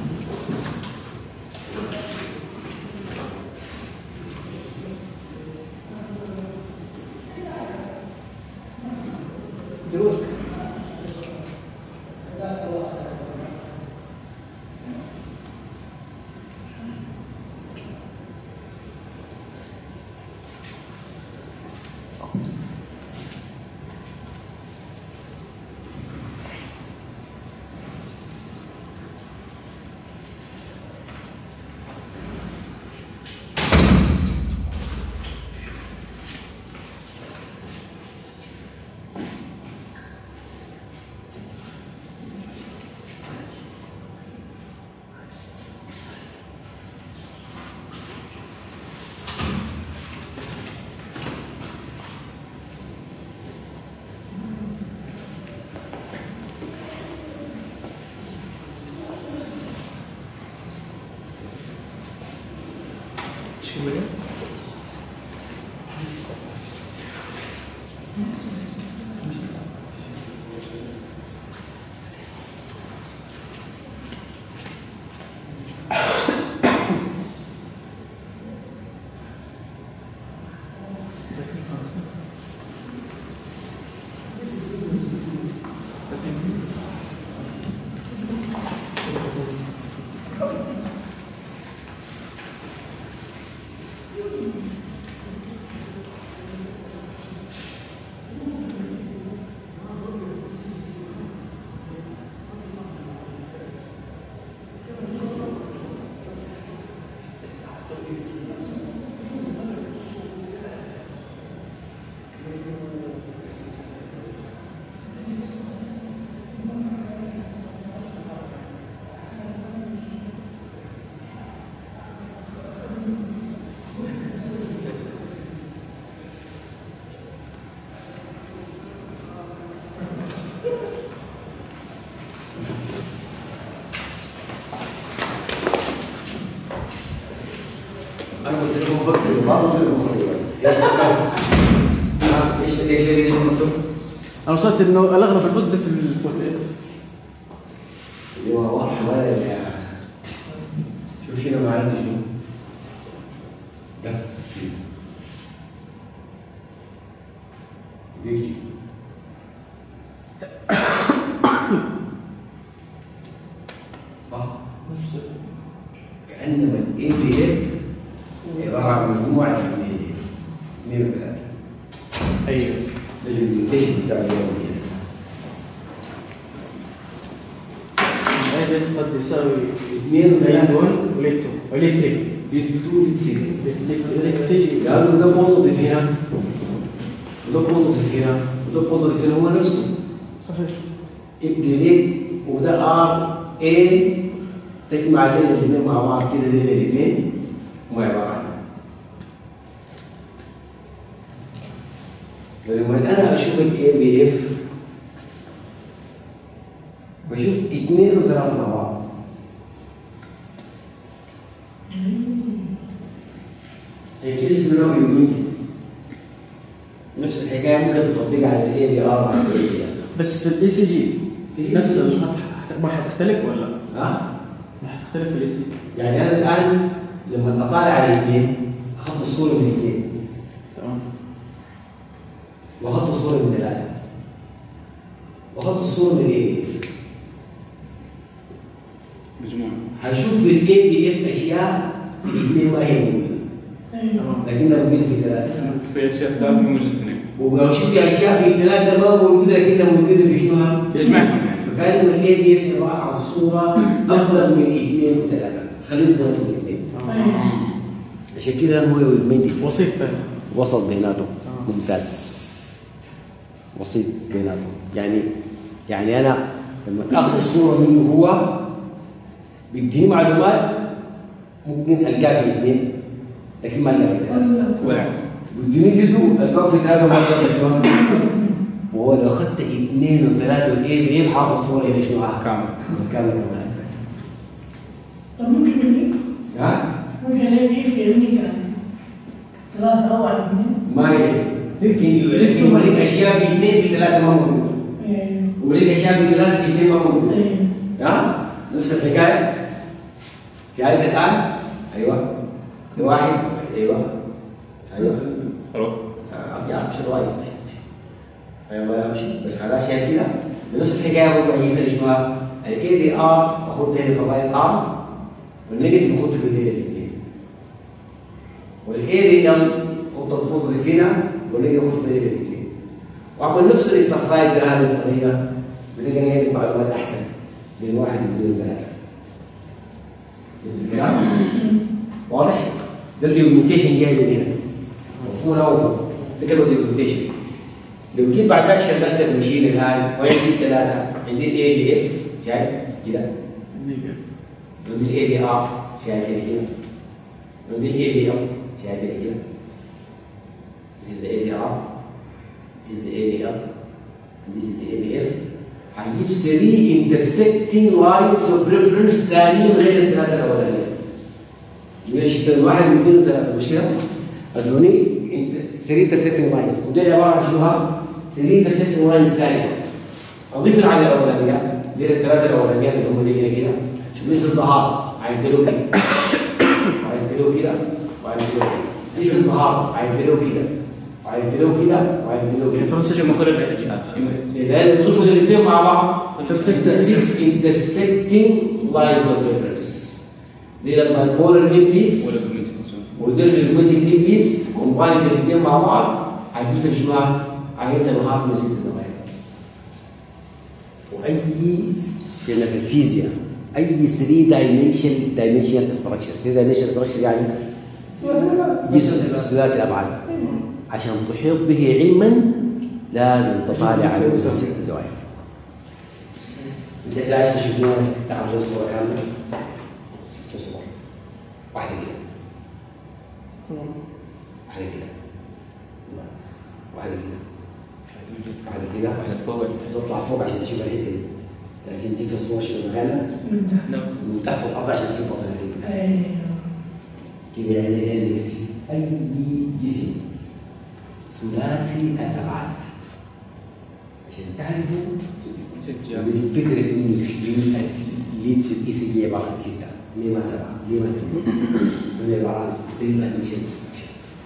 أنا قلت لكم فكروا ما قلت لكم فكروا. ليش فكرتوا؟ إيش وصلتوا؟ انا وصلت انه الاغلب البوزيتيف في الفوت. اللي هو واضح ولا يا شوف هنا معناته شو؟ ده دي صح؟ كأنما الاي بي اف عبارة عن مجموعة من الاثنين اثنين وثلاثة. ايوه ده الانتيشن بتاع اليوم هنا. الاي قد يساوي 2 و3 وليد 2 وليد 3 ليد 2 ليد 3 ليد 3 لأنه ده بوزيتيف هنا وده بوزيتيف هنا وده بوزيتيف هنا هو نفسه. صحيح. ابدي ليك وده ار اي تجمع بين الاثنين مع بعض كده بين الاثنين وما عبارة عنها. فلما انا اشوف الاي بي اف بشوف 2 و3 مع بعض. منه يومين. نفس الحكايه ممكن تطبقها على الاي بي ار مع الاي بي ار. بس في الاي سي جي نفس ما حتختلف ولا؟ ها؟ ما حتختلف في الاي سي جي. يعني انا الان لما اطالع على الاثنين اخذت الصوره من الاثنين. تمام. واخذت الصوره من ثلاثه. واخذت الصوره من الاي بي اف. مجموعة. حنشوف في الاي بي اف اشياء في الاثنين ما هي موجوده. لكنها موجوده في ثلاثه. في أشياء ثلاثة موجودة في اثنين. وبشوف في اشياء في ثلاثه ما موجوده لكنها موجوده في شنو؟ يجمعهم يعني. فكان الاي بي اف عباره عن صوره اخذت من اثنين وثلاثه. خليت بيناتهم الاثنين. عشان كده هو يمدي وسيط بين. وسط بيناتهم. ممتاز. وسيط بيناتهم. يعني انا لما اخذ الصوره منه هو بيديني معلومات ممكن القاها في اثنين لكن ما القاها في ثلاثه. والعكس. بيديني جزء القاه في ثلاثه وما القاها في ثلاثه. وهو لو اخذت اثنين وثلاثه والاي بي اف حاخذ الصوره الى شنو؟ كامل. كامله. طب ممكن يبني؟ ها؟ ممكن الاقي في يبني كان 3 أو 2. ما يدري. لكن يوريك اشياء في اثنين في ثلاثه ما موجوده. يوريك اشياء في ثلاثه في اثنين ما موجوده. ها؟ نفس الحكايه. شايف الان؟ ايوه. واحد. ايوه. روح. يا امشي طيب. ايوه امشي بس خلاص شايف كده؟ نفس الحكايه برضه هي شنو؟ الاي بي ار اخذ هنا في الرايت ارم والنيجاتيف اخذه في الليله الاثنين. والاي بي ام اخذ البوزيتيف هنا والنيجاتيف اخذه في الليله الاثنين. واعمل نفس الاكسرسايز بهذه الطريقه بتلقى عندك معلومات احسن من واحد من ثلاثه. واضح؟ ده الدوكيومنتيشن جاي من هنا. مفهوم او ده كده الدوكيومنتيشن. لو جيت بعد ذلك شغلت المشين الان وعندي ثلاثه عندي الاي بي اف شايف كده؟ عندي الاي بي ار شايف كده؟ عندي الاي بي ام شايف كده؟ This is the ABR, this is the ABL, and this is the ABF. هجيب 3 intersecting lines of reference ثانيين غير الثلاثه الاولانيه. يبقى شفت واحد من اثنين وثلاثه مش كده؟ ادوني 3 intersecting lines ودي عباره عن شنو؟ 3 intersecting lines ثانيه. اضيف على الاولانيه دي الثلاثه الاولانيات اللي هم دي كده. This is the heart هيديله كده. وهيديله كده وهيديله كده. This is the heart هيديله كده. وهيديله كده وهيديله كده. فرنسا من كل الجهات. لان يضيفوا الاثنين مع بعض 6 intersecting lines of reference. دي البايبولر ليبيدز ودول الهيماتيك ليبيدز كومبايند الاثنين مع بعض هتجيب شنو؟ هيبدا الهارت من 6 زوايا. واي في الفيزياء اي 3 دايمنشنال ستراكشر 3 دايمنشنال ستراكشر يعني جسم ثلاثي الابعاد. عشان تحيط به علما لازم تطالع على 6 زوايا. انت عايز تشوف تعرف الصوره كامله 6 صور. واحده كده واحده كده واحده كده واحده كده واحدة فوق تطلع فوق عشان تشوف الحته دي. لازم تجيب الصوره شنو مكانها؟ من تحت الارض عشان تشوف بطنها كده. يعني اي جسم ثلاثي الابعاد عشان تعرفوا من فكره انه الليدز في الاي سي جي عباره عن 6 ليه ما 7 ليه ما 8 عباره عن 3 دايمنشن ستراكشر.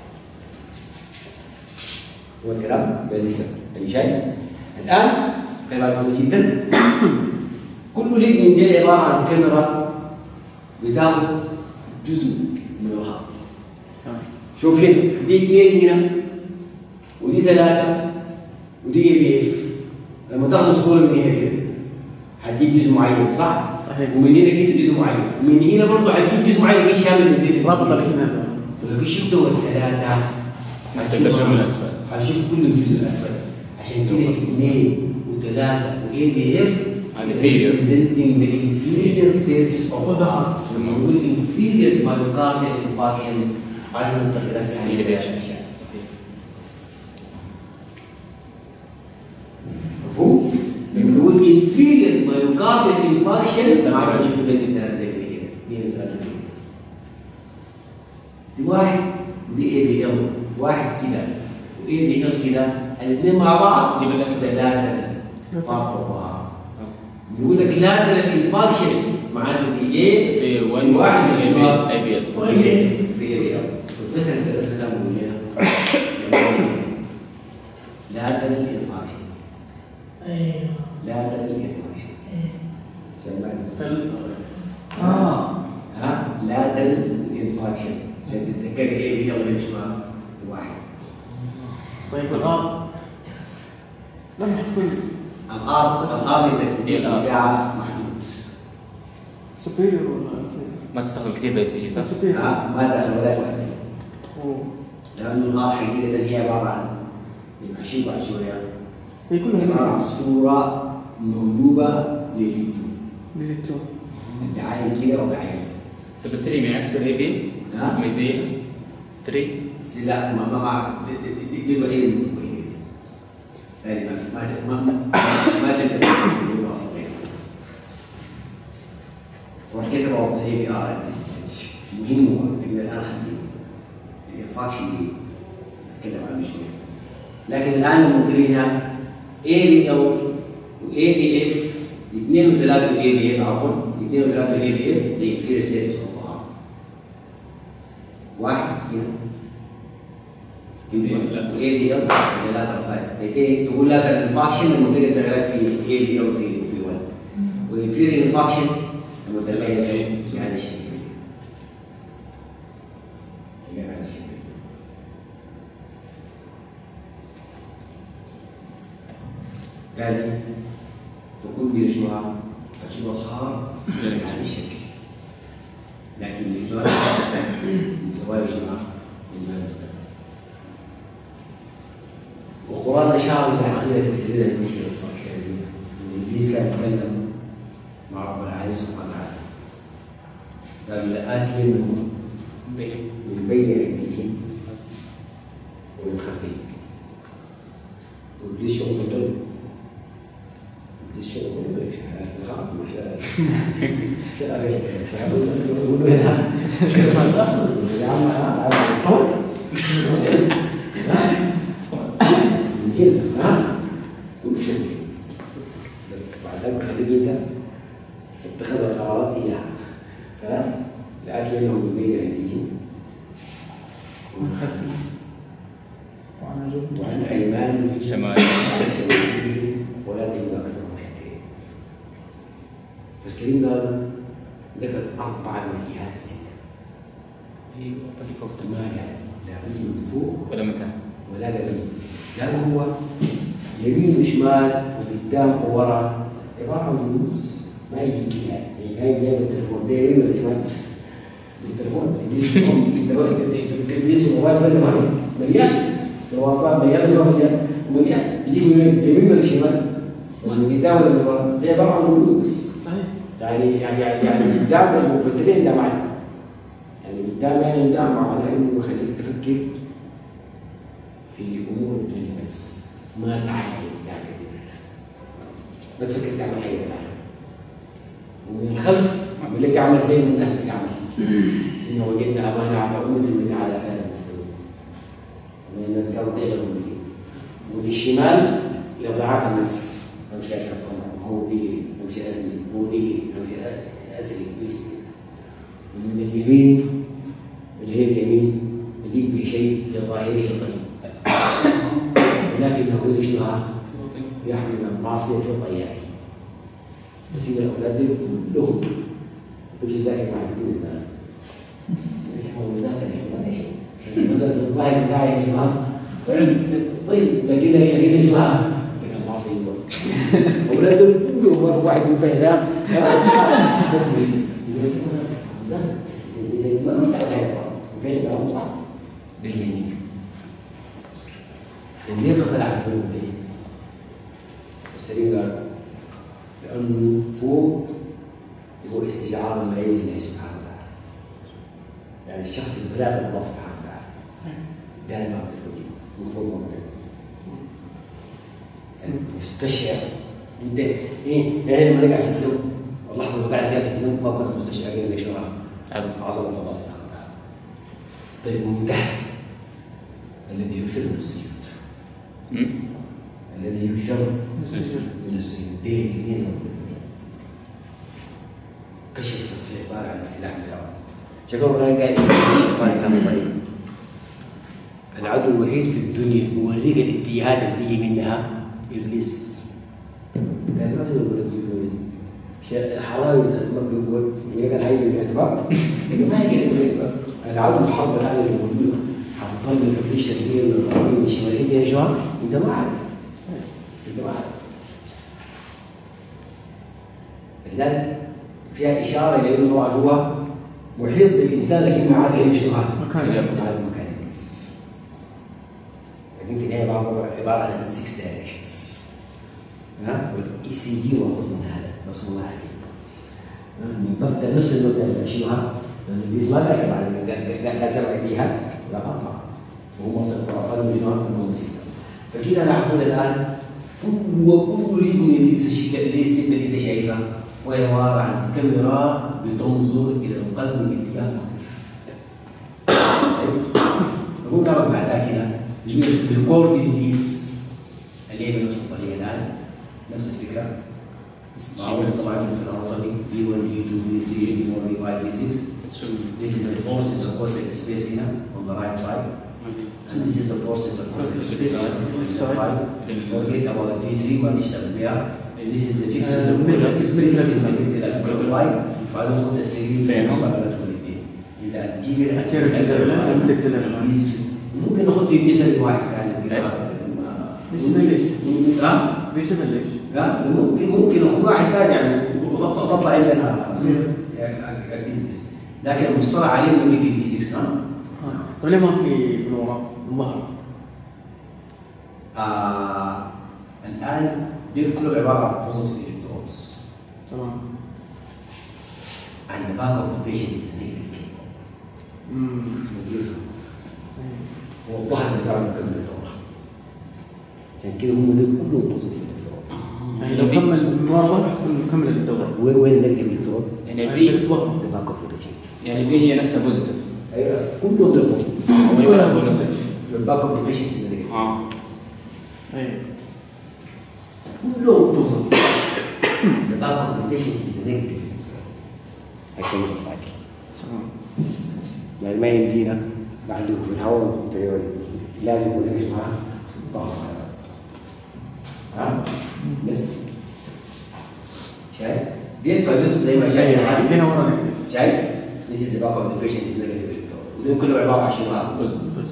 هو الكلام ده لسه اللي شايف الان خلال جدا كل ليد من دي عباره عن كاميرا بتاخذ جزء من الخط. شوف هنا دي 2 هنا ودي 3 ودي اي بي اف. لما تاخذ الصوره من هنا كده هتجيب جزء معين صح؟ ومن هنا كده جزء معين ومن هنا برضه هتجيب جزء معين يجي شامل من رابط الاثنين. لو شفتوا الثلاثه هتشوف كل الجزء الاسفل. عشان كده 2 و3 واي بي اف representing the inferior surface of the heart. لما نقول inferior myocardial infarction على المنطقه الثانيه. مفهوم؟ لما نقول inferior myocardial infarction معناه نشوف بين الثلاثه دي واحد ودي اي بي ال الاثنين مع بعض جيب اللاترال. ده لاترال بارت اوف هارت. بيقول لك لاترال انفاكشن معناته في ايه؟ في في واحد من الشباب اي في ال. في بس انت درست ده بقول لنا لاترال انفاكشن. ايوه لاترال انفاكشن عشان ما تنسى. ها لاترال انفاكشن عشان تتذكر ايه يلا يمشي مع واحد. طيب الآن لما تكون الآر التكنيشن بتاعها محدود. سوبيريور ولا ما تستخدم كثير باي سي جي صح؟ سوبيريور؟ ما دخل ولا واحد. لأنه الآر حقيقة هي عبارة عن يمشي بعد شوية. هي كلها عبارة عن صورة مقلوبة لليتو. ليتو. بعين كده وبعين. طب ال 3 من عكس الاي في؟ ها؟ ما يزيها 3 لا ما دي الوحيدة اللي يعني ما في ما تقدر تقول اصلا. forget about the AVR at this stage. المهم هو اللي الان خليه الانفاكشن دي نتكلم عنه شويه. لكن الان لما قلنا AVL و AVF 2 و3 AVF عفوا 2 و3 AVF دي في ريسيرش اوف واحد هنا AVL لا تصايد ايه تقول لا الانفاكشن لما تلقى التغيرات في AVL وفي 1 والفير انفاكشن لما تلقى هذا شيء هذا شيء ثاني تقول لي شوها تجيب الخار يعني الشكل لكن الجوار الزوايا جماعه وقرآن أشار إلى عقيدة السيدة النبي الصالحين. إبليس كان يتكلم مع رب العالمين سبحانه وتعالى. قال لآكل من بين أيديهم ومن خلفهم. وإبليس شغل في القلب. إبليس شغل في القلب في الغرب ما شاء الله. يقولوا هنا أصلا يا عم هذا الصوت. هنا ها كل شيء بس بعدين خليك انت تتخذ القرارات اياها خلاص لا تلينهم من بين ايديهم ومن خلفهم وعن ايمانهم شمال ولا تجد اكثر مشكلين. فسليم قال ذكر 4 من الجهات السته. ايوه طريق فوق ما قال لا من فوق ولا متى ولا قريب. لا هو يمين وشمال وقدام وورا عبارة عن نص ما يجي كده يعني هاي جايب التليفون ده يمين ولا شمال؟ التليفون تدريس الموبايل فين مليان الواتساب مليان مليان يجي من يمين ولا شمال؟ من قدام ولا من ورا؟ ده عبارة عن نص بس. صحيح. يعني قدام المفسرين ده معنى يعني قدام يعني قدام معناه انه يخليك تفكر في امور الدنيا بس ما تعالي يعني ما تفكر تعمل حاجه بالآخر. ومن الخلف بيقول لك اعمل زي ما الناس بتعمل. انه وجدنا امانه على امه من على اثار المسلمين. ومن الناس قالوا ايه لهم والشمال لضعاف الناس امشي اشرب خمر هو دي امشي ازني هو دي امشي اسري ومن اليمين اللي هي اليمين يجيب به شيء في ظاهره طيب ولكنه يرشدها يحمل المعصية في طياته. تسيب الأولاد كلهم تمشي زاكي مع الاثنين الآن. يحمل مذاكرة ما شيء. مثلا في الظاهر بتاعي يا جماعة طيب لكن ايش بها؟ المعصية أولاد كلهم واحد من فهذا بس مذاكرة ما يساعد على فين كلام صعب باليمين. ليه قفل على فوق ليه؟ السليم قال لأنه فوق هو استشعار المعين لله سبحانه وتعالى. يعني الشخص اللي بلاغ الله سبحانه وتعالى دائما بتقول من فوق ما بتقول يعني مستشعر انت ايه لما نقع في السم واللحظه اللي وقعنا فيها في السم ما كنا مستشعرين ليش عظمه الله سبحانه وتعالى. طيب ومن تحت الذي يثير السجود الذي يكسر من السيدين اثنين كشف السيطرة على السلاح بتاعه. شكله قال الشيطان كان ضعيف. العدو الوحيد في الدنيا بيوريك الاتجاهات اللي بيجي منها ابليس. ما تقدر تقول الحراوي ما بيقول كان هيجي باعتبار ما هيجي باعتبار العدو الحرب الان اللي بيقولوا حتطلع الابليس الشرقيه من الغربيه من الشماليه دي شو انت ما عارف. انت ما عارف. لذلك فيها اشاره الى انه هو محيط بالانسان لكن ما عاد هنا شو هذا مكان بس. لكن في النهايه عباره عن 6 دايركشنز. والاي سي جي واخذ من هذا بس والله عارفين. المبدا نفس المبدا شنو هذا؟ لان الابليس ما قال 7 قال 7 اتجاهات لا 4 وهم اصلا اقل من شنو انهم 6. فكذا انا اقول الان كل ريد من الليست اللي انت شايفها وهي عباره عن كاميرا بتنظر الى القلب من اتجاه مختلف. نقول نعرف بعد كده الكوردينيتس اللي هي بنفس الطريقه الان نفس الفكره. معروف طبعا في الاناتومي B1 B2 B3 B4 B5 B6. This is the force intercostal space here on the right side. And this is the force intercostal space on the left side. Forget about T3 ما تشتغل بها. This is the fixed intercostal space in the middle line. بعد ما نحط السرير في النص على الاثنين. إذا ممكن ناخذ في بيسل واحد يعني. بيسل ليش؟ بيسل ليش؟ لا ممكن ناخذ واحد ثاني يعني تطلع عندنا اكتيفيتيز لكن المصطلح عليه انه في بي 6 طيب ليه ما في من وراء الظهر؟ الان دي كلهم عباره عن بوزيتيف الكترونز. تمام. And the back of the patient is negative electrode. والظهر بتاعه مكمل الدوره. عشان كده هم دول كلهم بوزيتيف الكترونز. يعني لو كمل من ورا الظهر حتكون مكمله للدوره. وين النيجاتيف الكترون؟ يعني في الظهر the back of the patient. يعني في هي نفسها بوزيتيف. ايوه كلهم دول بوزيتيف. كلها بوزيتيف. the back of the patient is negative. ايوه. كلهم بوزيتيف. the back of the patient is negative. أكمل السايكل. تمام. يعني ما يمدينا بعده في الهواء لازم يكون ايش معاه؟ ضغط. بس شايف؟ دي فائدته زي ما شايف يا حسن. هنا ورا نكتب. شايف؟ This is the back of the patient is negative electrode. ودول كلهم عبارة عن شنو؟ بوزيتيف.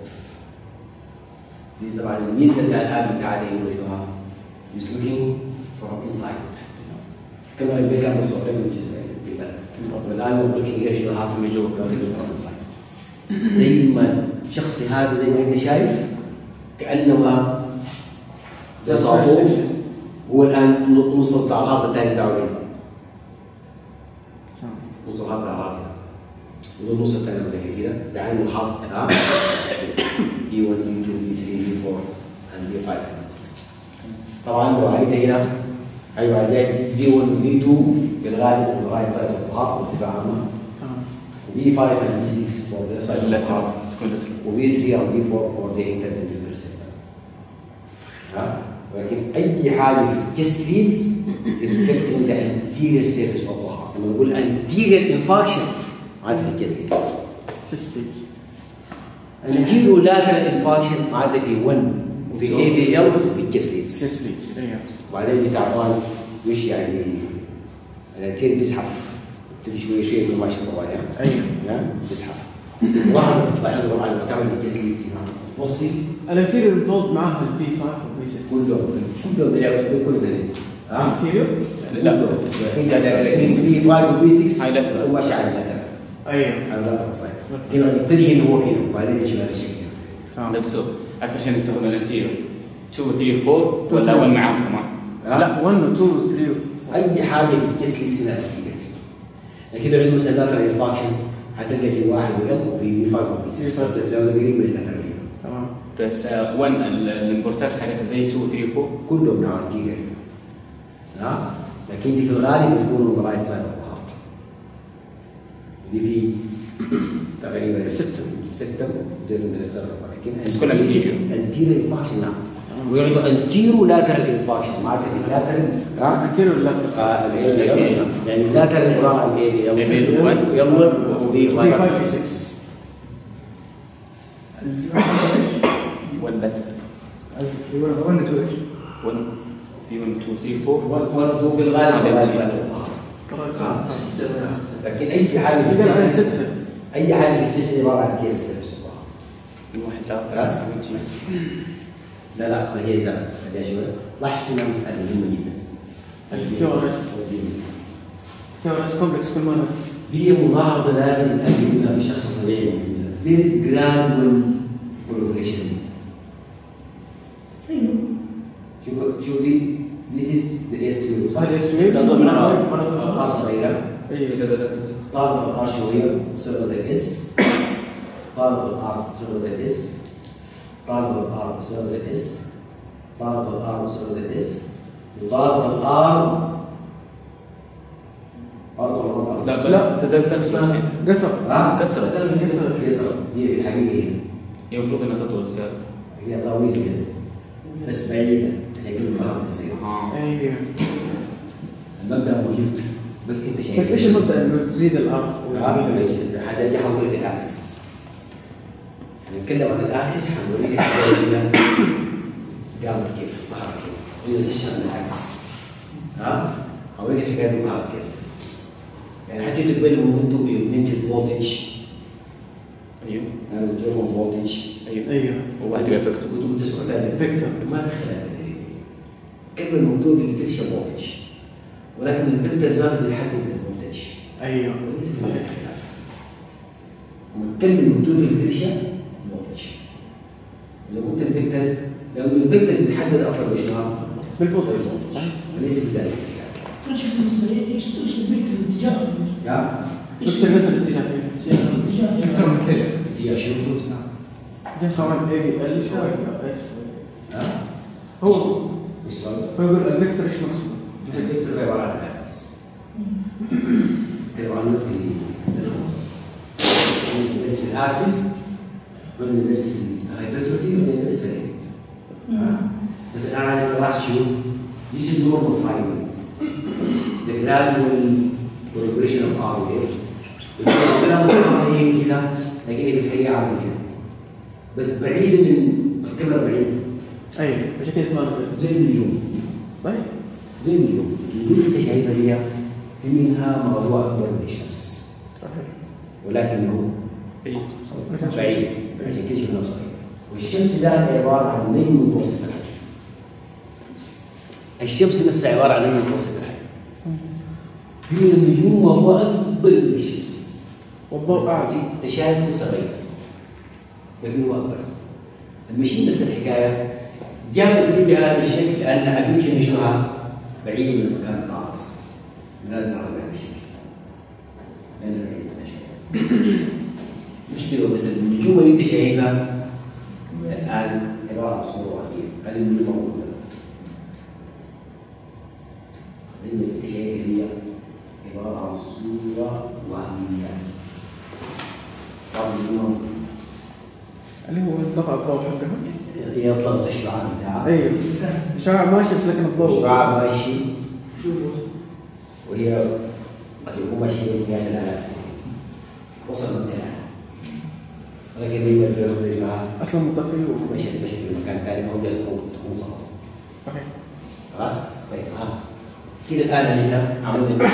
دي طبعا الميزة اللي الآن بتاعتها إنه شنو؟ is looking from inside. كما اللي كان مصورين من جزء والآن يملك هي شو هذا المجهول زي ما الشخص هذا زي ما أنت شايف كأنما تصابوه هو الآن نص بتاع الأرض الثاني بتاعه هنا نص الأرض بتاع الأرض وده النص الثاني ولا كده بعين الحظ E1 E2 E3 E4 and E5 and 6 طبعا لو عيت هنا ايوه جاي V1 V2 بالغالب on the right side of the heart بصفة عامة V5 and V6 for the left side of the heart و V3 and V4 for the interventricular segment. ولكن أي حاجة في الchest leads تتفكر in the anterior surface of the heart. لما نقول anterior infarction عاد في الchest leads. chest leads. anterior lateral infarction عاد في 1 وفي AVL وفي chest leads. chest leads. أيوه. وبعدين بتعبان وش يعني الانتير بيزحف تبي شوي شوي من ماشي طوال يعني ايوه بيزحف لاحظ طبعا لما تعمل التسليس بصي الانفيريور انفولد معاها الفي 5 والفي 6 كلهم كلهم انفيريور؟ لا بس في 5 وفي 6 هاي لاترال وماشي على اللاترال ايوه على اللاترال صحيح كده نبتدي هنا هو كده وبعدين نشوف هذا الشيء تمام دكتور اكثر شيء نستخدم الانتيريور 2 3 4 ولا 1 معاهم كمان؟ لا 1 و 2 و 3 اي حاجه في التسليس هنا لكن لو عنده مثلا لاترال انفاكشن حتلقى في 1 وفي في 5 وفي 6 قريب من اللاترال تمام بس 1 الامبورتاس حقتها زي 2 3 4 كلهم نوعا كبير لكن دي في الغالب بتكون رايت سايد اوف هارت دي في تقريبا 6 ودي في الليفت سايد لكن بس كلها انتيريور انتيريور انفاكشن نعم ويعملوا انتيرو لاترال انفاكشن. ما في لاترال انتيرو لاترال يعني لاترال عباره عن ايه؟ L1 وفي 5 في 6 ولا في 1 2 ايش؟ 1 في 1 2 3 4 1 2 في الغالب لكن اي حاجه في الجسم اي حاجه في الجسم عباره عن كيف السيرفس الواحد راس لا ما هي زاد خليها شوي. لاحظ انها مساله مهمه جدا. الكيورس كومبلكس كل مره هي ملاحظه لازم نتاكد منها في الشخص الطبيعي. There is gradual progression. شوف لي this is the S wave صح؟ هذا اسمه صدر من الآر صغيرة. ايوه طالت الآر شوية وصلت الإس. طالت الآر وصلت الإس. طالت الآر وصلت الإس. طالت الآر وصلت الإس. وطالت الآر لا بس تكسر قصر كسرت كسرت. هي في الحقيقة هي المفروض انها تطول زياده. هي طويلة كده بس بعيدة عشان كده صعب تصير. ايوه المبدأ موجود بس انت شايف. بس ايش المبدا انه تزيد الارض؟ هذا دي حنقول لك الاكسس. نتكلم عن الاكسس حنوريك الحكايه دي قامت كيف ظهرت كيف. هي سيشن من الاكسس. حوريك الحكايه دي ظهرت كيف. يعني حتى تقبل مومنتو ويومنتد فولتج. ايوه انا قلت لكم فولتج. ايوه وواحد فيكتور كنت تسمع هذا فيكتور ما في خلاف. كلمه الموضوع في الفيكشن فولتج ولكن الفلتر ذاته بيتحدد بالفولتج. ايوه كلمه الموضوع في الفيكشن فولتج. لو قلت الفلتر لو الفلتر بيتحدد اصلا بشنو؟ بالفولتج ليس بذلك الاشكال. ما شفت بالنسبه لي ايش الفكره الاتجاه؟ يا فيكتور نفس الاتجاه فيه الاتجاه من اتجاه بدي اشوف جه سواء اي في ال هو يقول الفيكتور ايش مقصود؟ الفلتر عباره عن الاكسس. طبعا ندرس في الاكسس وندرس في الهايبرتروفي وندرس في بس الان انا راح اشوف this is normal finding the gradual progression of R wave. الكلام هي كده لكن في الحقيقه عامل كده بس بعيده من الكاميرا بعيده. ايوه عشان كده تبان زي النجوم. صحيح زي النجوم. النجوم اللي شايفها هي في منها موضوع اكبر من الشمس. صحيح ولكنه بعيد بعيد عشان كده شفناه صغير. والشمس ذاتها عباره عن نجم متوسط الحجم. الشمس نفسها عباره عن نجم متوسط الحجم. في من النجوم وهو اكبر من الشمس. والضوء اعلى. انت شايفه صغير لكنه اكبر. المشين نفس الحكايه جابت لي بهذا الشكل لان ابيك نشوفها بعيد من المكان الخاص. لازم على بهذا الشكل. لانه بعيد من شويه. مش كده بس النجوم اللي انت شايفها الان عباره عن صوره وحيده. هذه النجوم موجوده. النجم اللي انت شايفها هي عباره عن صوره وهميه. طبعا النجوم اللي هو ضغط الضوء حقها هي ضغط الشعاع بتاعها. ايوه الشعاع ماشي بس لكن الضوء الشعاع ماشي وهي قد يكون ماشي يعني لا وصل منتهى ولكن بيبقى الفيروس معها اصلا مطفي مشت في مكان ثاني او جالس تكون سقط. صحيح خلاص؟ طيب كده الان احنا عملنا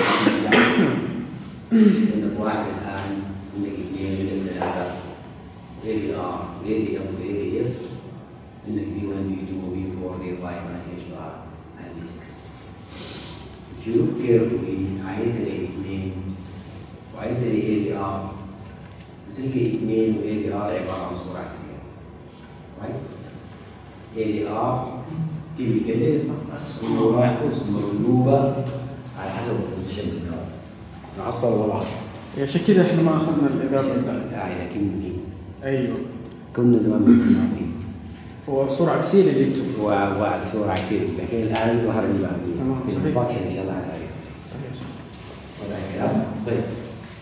عندك واحد الان عندك اثنين عندك ثلاثه اي ار اي ام اي اف عندك في 1 في 2 في 4 في 5 اتش ار and 6. If you look carefully عيد الاثنين وعيد الاي ار بتلقى اثنين واي ار عباره عن صوره عكسيه. right؟ اي ار تيبيكالي صوره مقلوبه على حسب البوزيشن بتاعه. العصر ولا عصر. عشان كذا احنا ما اخذنا الاجابه بتاعي لكن مهم. ايوه كنا زمان مهم. هو صوره عكسيه اللي جبته وصوره عكسيه لكن الان ظهر تمام في صحيح الفاكشن ان شاء الله على صحيح وضع الكلام. طيب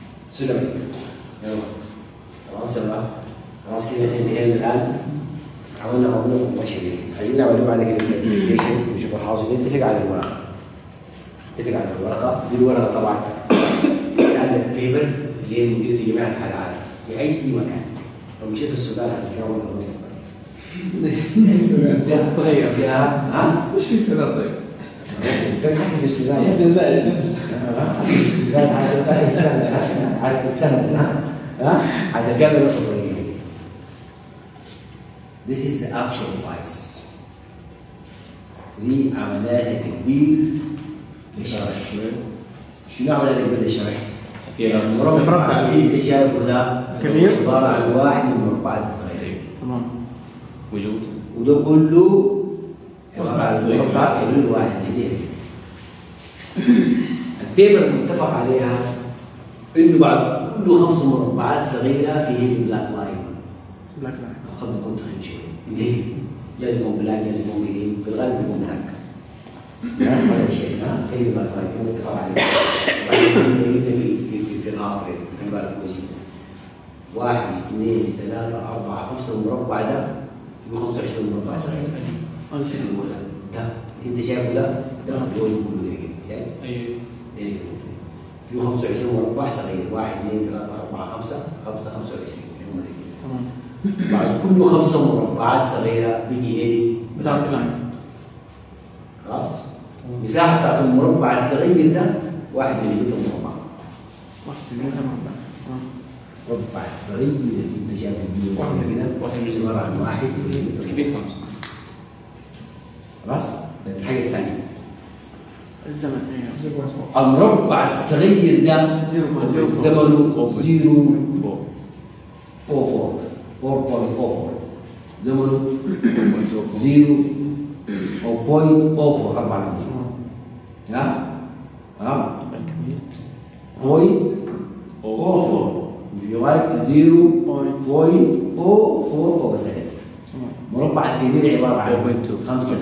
سلم يلا خلاص يلا خلاص كده انتهينا الان عملنا مباشرين. عايزين نعمل بعد كده الابلكيشن نشوف الحاصل. نتفق على الورقه. نتفق على الورقه. دي الورقه طبعا عندك بيبر اللي هي موجوده في جميع انحاء العالم في اي مكان. لو مشيت السودان هتلاقيها ولا مصر. السودان تتغير. ها؟ ايش في السودان طيب؟ حتى في السودان. استنى هذا كامل وصل طريقه. This is the actual size. دي عملية تكبير للشرح. شنو عملية تكبير للشرح؟ المربع اللي انت شايفه ده كبير عبارة عن واحد من المربعات الصغيرة. تمام. وجود. وده كله عبارة عن مربعات صغيرة واحد اثنين. البيبر المتفق عليها انه بعد كل 5 مربعات صغيرة فيه بلاك لاين. بلاك لاين. الخط بيكون تخين شوي. ليه؟ جايز يكون بلاك جايز يكون جرين، في الغالب بيكون بلاك. هذا الشيء هي بلاك لاين متفق عليه. بعدين في الآخرين خلي بالك كويس. 1 2 3 4 5 المربع ده فيه 25 مربع صغير. هذا الشيء ده انت شايفه ده هو كله جرين. ايوه. فيه 25 مربع صغير. 1 2 3 4 5 25. تمام. بعد كل 5 مربعات صغيرة بيجي هيلي دارك لاين. خلاص؟ مساحة بتاعت المربع الصغير ده 1 ملم مربع. 1 ملم مربع. المربع الصغير اللي انت شايفه كده 1 ملم عبارة عن 1 ملم. الكبير 5. خلاص؟ الحاجة الثانية الزمن المربع الصغير ده زمنه 4.04 زمنه 0.04 4 ها 0.04 يوالد 0.04 over second. مربع الكبير عبارة عن 5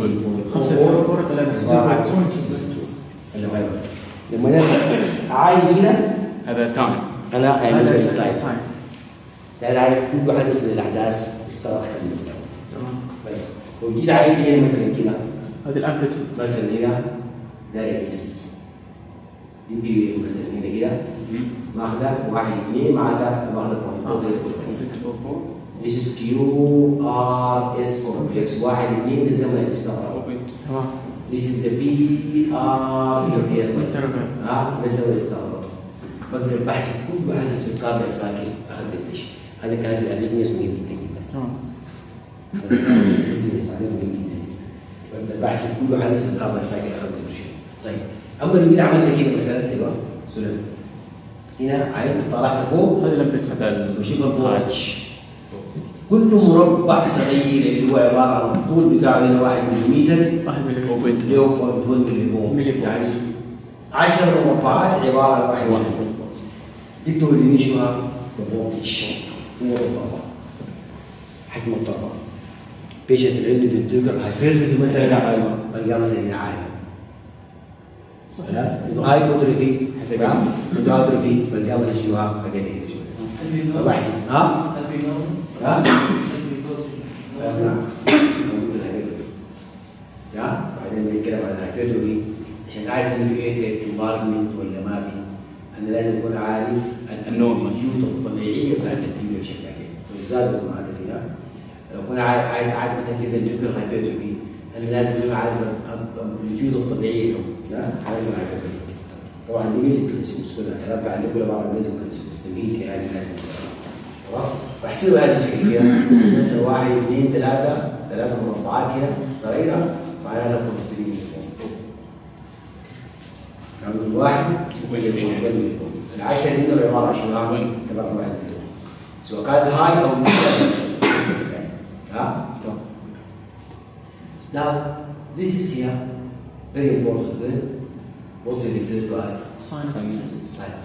لما انا عايز هنا هذا تايم. انا اعمل تايم. لا اعرف كل واحد اسم الاحداث اشترك في النظام. طيب لو جيت عايز هنا مثلا كده هذه الامبليتيود مثلا هنا ده رئيس دي بي اف مثلا هنا كده ماخذه 1 2 مع ده ماخذه 0.04. This is QRS complex 1 2 ده زمن الاستغراق. تمام. This is the PR interference. ده زمن الاستغراق. بقدر بحسب كل حدث في الكاردياك سايكل اخذ قديش. هذا كان في الاريزمياس مهم جدا. تمام. هذا كان في الاريزمياس مهم جدا. بقدر بحسب كل حدث في الكاردياك سايكل اخذ قديش. طيب اما لو جيت عملت كده مثلا ايوه سلم هنا عينت طلعت فوق هذه الامبليتيود بشوف الفولتج. كل مربع صغير اللي هو عباره عن الطول بتاعه هنا 1 ملم 1 ملم 0.1 ملم يعني 10 مربعات عباره عن 1 ملم. دي بتوريني شو هذا الفولتج هو الطبقه حجم الطبقه. بيشنت اللي عنده فنتريكل هايبرتروفي مثلا بلقاه مثلا هنا عالي. خلاص عنده هايبوتروفي عنده هايبوتروفي بلقاه مثلا شو هذا اقل هنا شويه. فبحسب ها بعدين بنتكلم عن الهايبرتروفي عشان اعرف ان في ايه انفايرمنت ولا ما في. انا لازم اكون عارف النورمال الطبيعيه بتاعت الدنيا بشكل كده وزاد المعادله فيها. لو كنت عايز اعرف مثلا في فنتريكل هايبرتروفي انا لازم اكون عارف الامبليتيود الطبيعيه له. عارف الهايبرتروفي طبعا دي بيزك كلها الكلام ده عندي كله بعض بيزك مستميت في هذه المساله. خلاص بحسبها بهذا الشكل كده مثلا 1 2 3 مربعات هنا صغيره معناها تكون مستويين يعني الواحد العشرة دي عباره عن شنو؟ عباره عن 1 مليون سواء كان هاي او ها now this is here very important word what we refer to as science.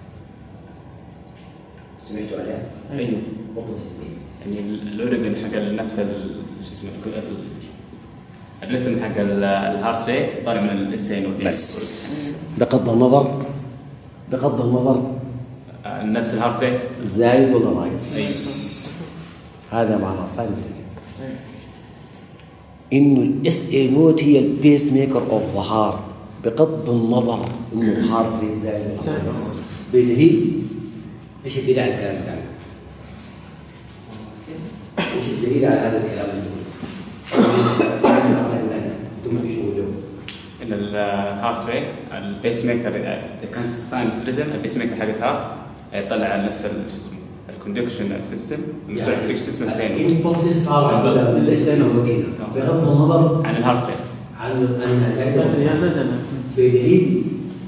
سمعتوا عليها؟ ايوه. متصلين. يعني الاوريجن حق نفس شو اسمه الريثم حق الهارت ريت طالع من السين بس بغض النظر نفس الهارت ريت زايد ولا ناقص. هذا معناه ساينس. انه الاس اي نوت هي البيس ميكر اوف ذا هارت، بغض النظر انه الهارت ريت زايد ولا ناقص. بدليل ايش الدليل على الكلام ده؟ ايش الدليل على هذا الكلام اللي انتم تشوفوا ان الهارت ريت البيس ميكر اذا كان ساينس ريزم البيس ميكر حق الهارت يطلع على نفس شو اسمه الكوندكشن سيستم يسوي الكوندكشن سيستم الثاني البلسز طالع بغض النظر عن الهارت ريت عن انها بدليل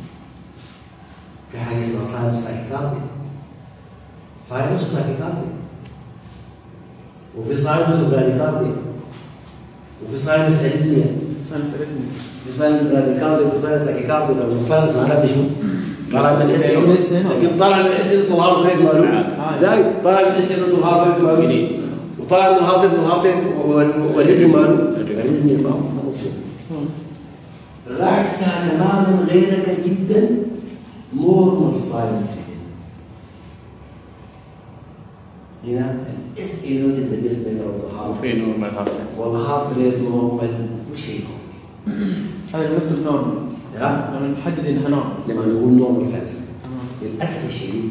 في حاجه اسمها ساينس تاكيكارديا، ساينس تاكيكارديا، وفي ساينس براديكارديا، وفي ساينس اريزميا، في ساينس براديكارديا، وفي ساينس تاكيكارديا. لما الساينس معناته شو؟ طالع من الاس لكن طالع من الاس والهارت ريت ماله زايد، طالع من الاس والهارت ريت ماله، وطالع من الهارت ريت والريزم ماله الريزميا ماله. عكسها تماما غيرك جدا نورمال ساينس ريزم. هنا الاس اي نوت از ذا بيست ميجر اوف ذا هارت، وفي نورمال هارت ريت والهارت ريت نورمال كل شيء. هذا المكتوب نورمال لما نحدد انها نورمال، لما نقول نورمال ساينس. للاسف الشديد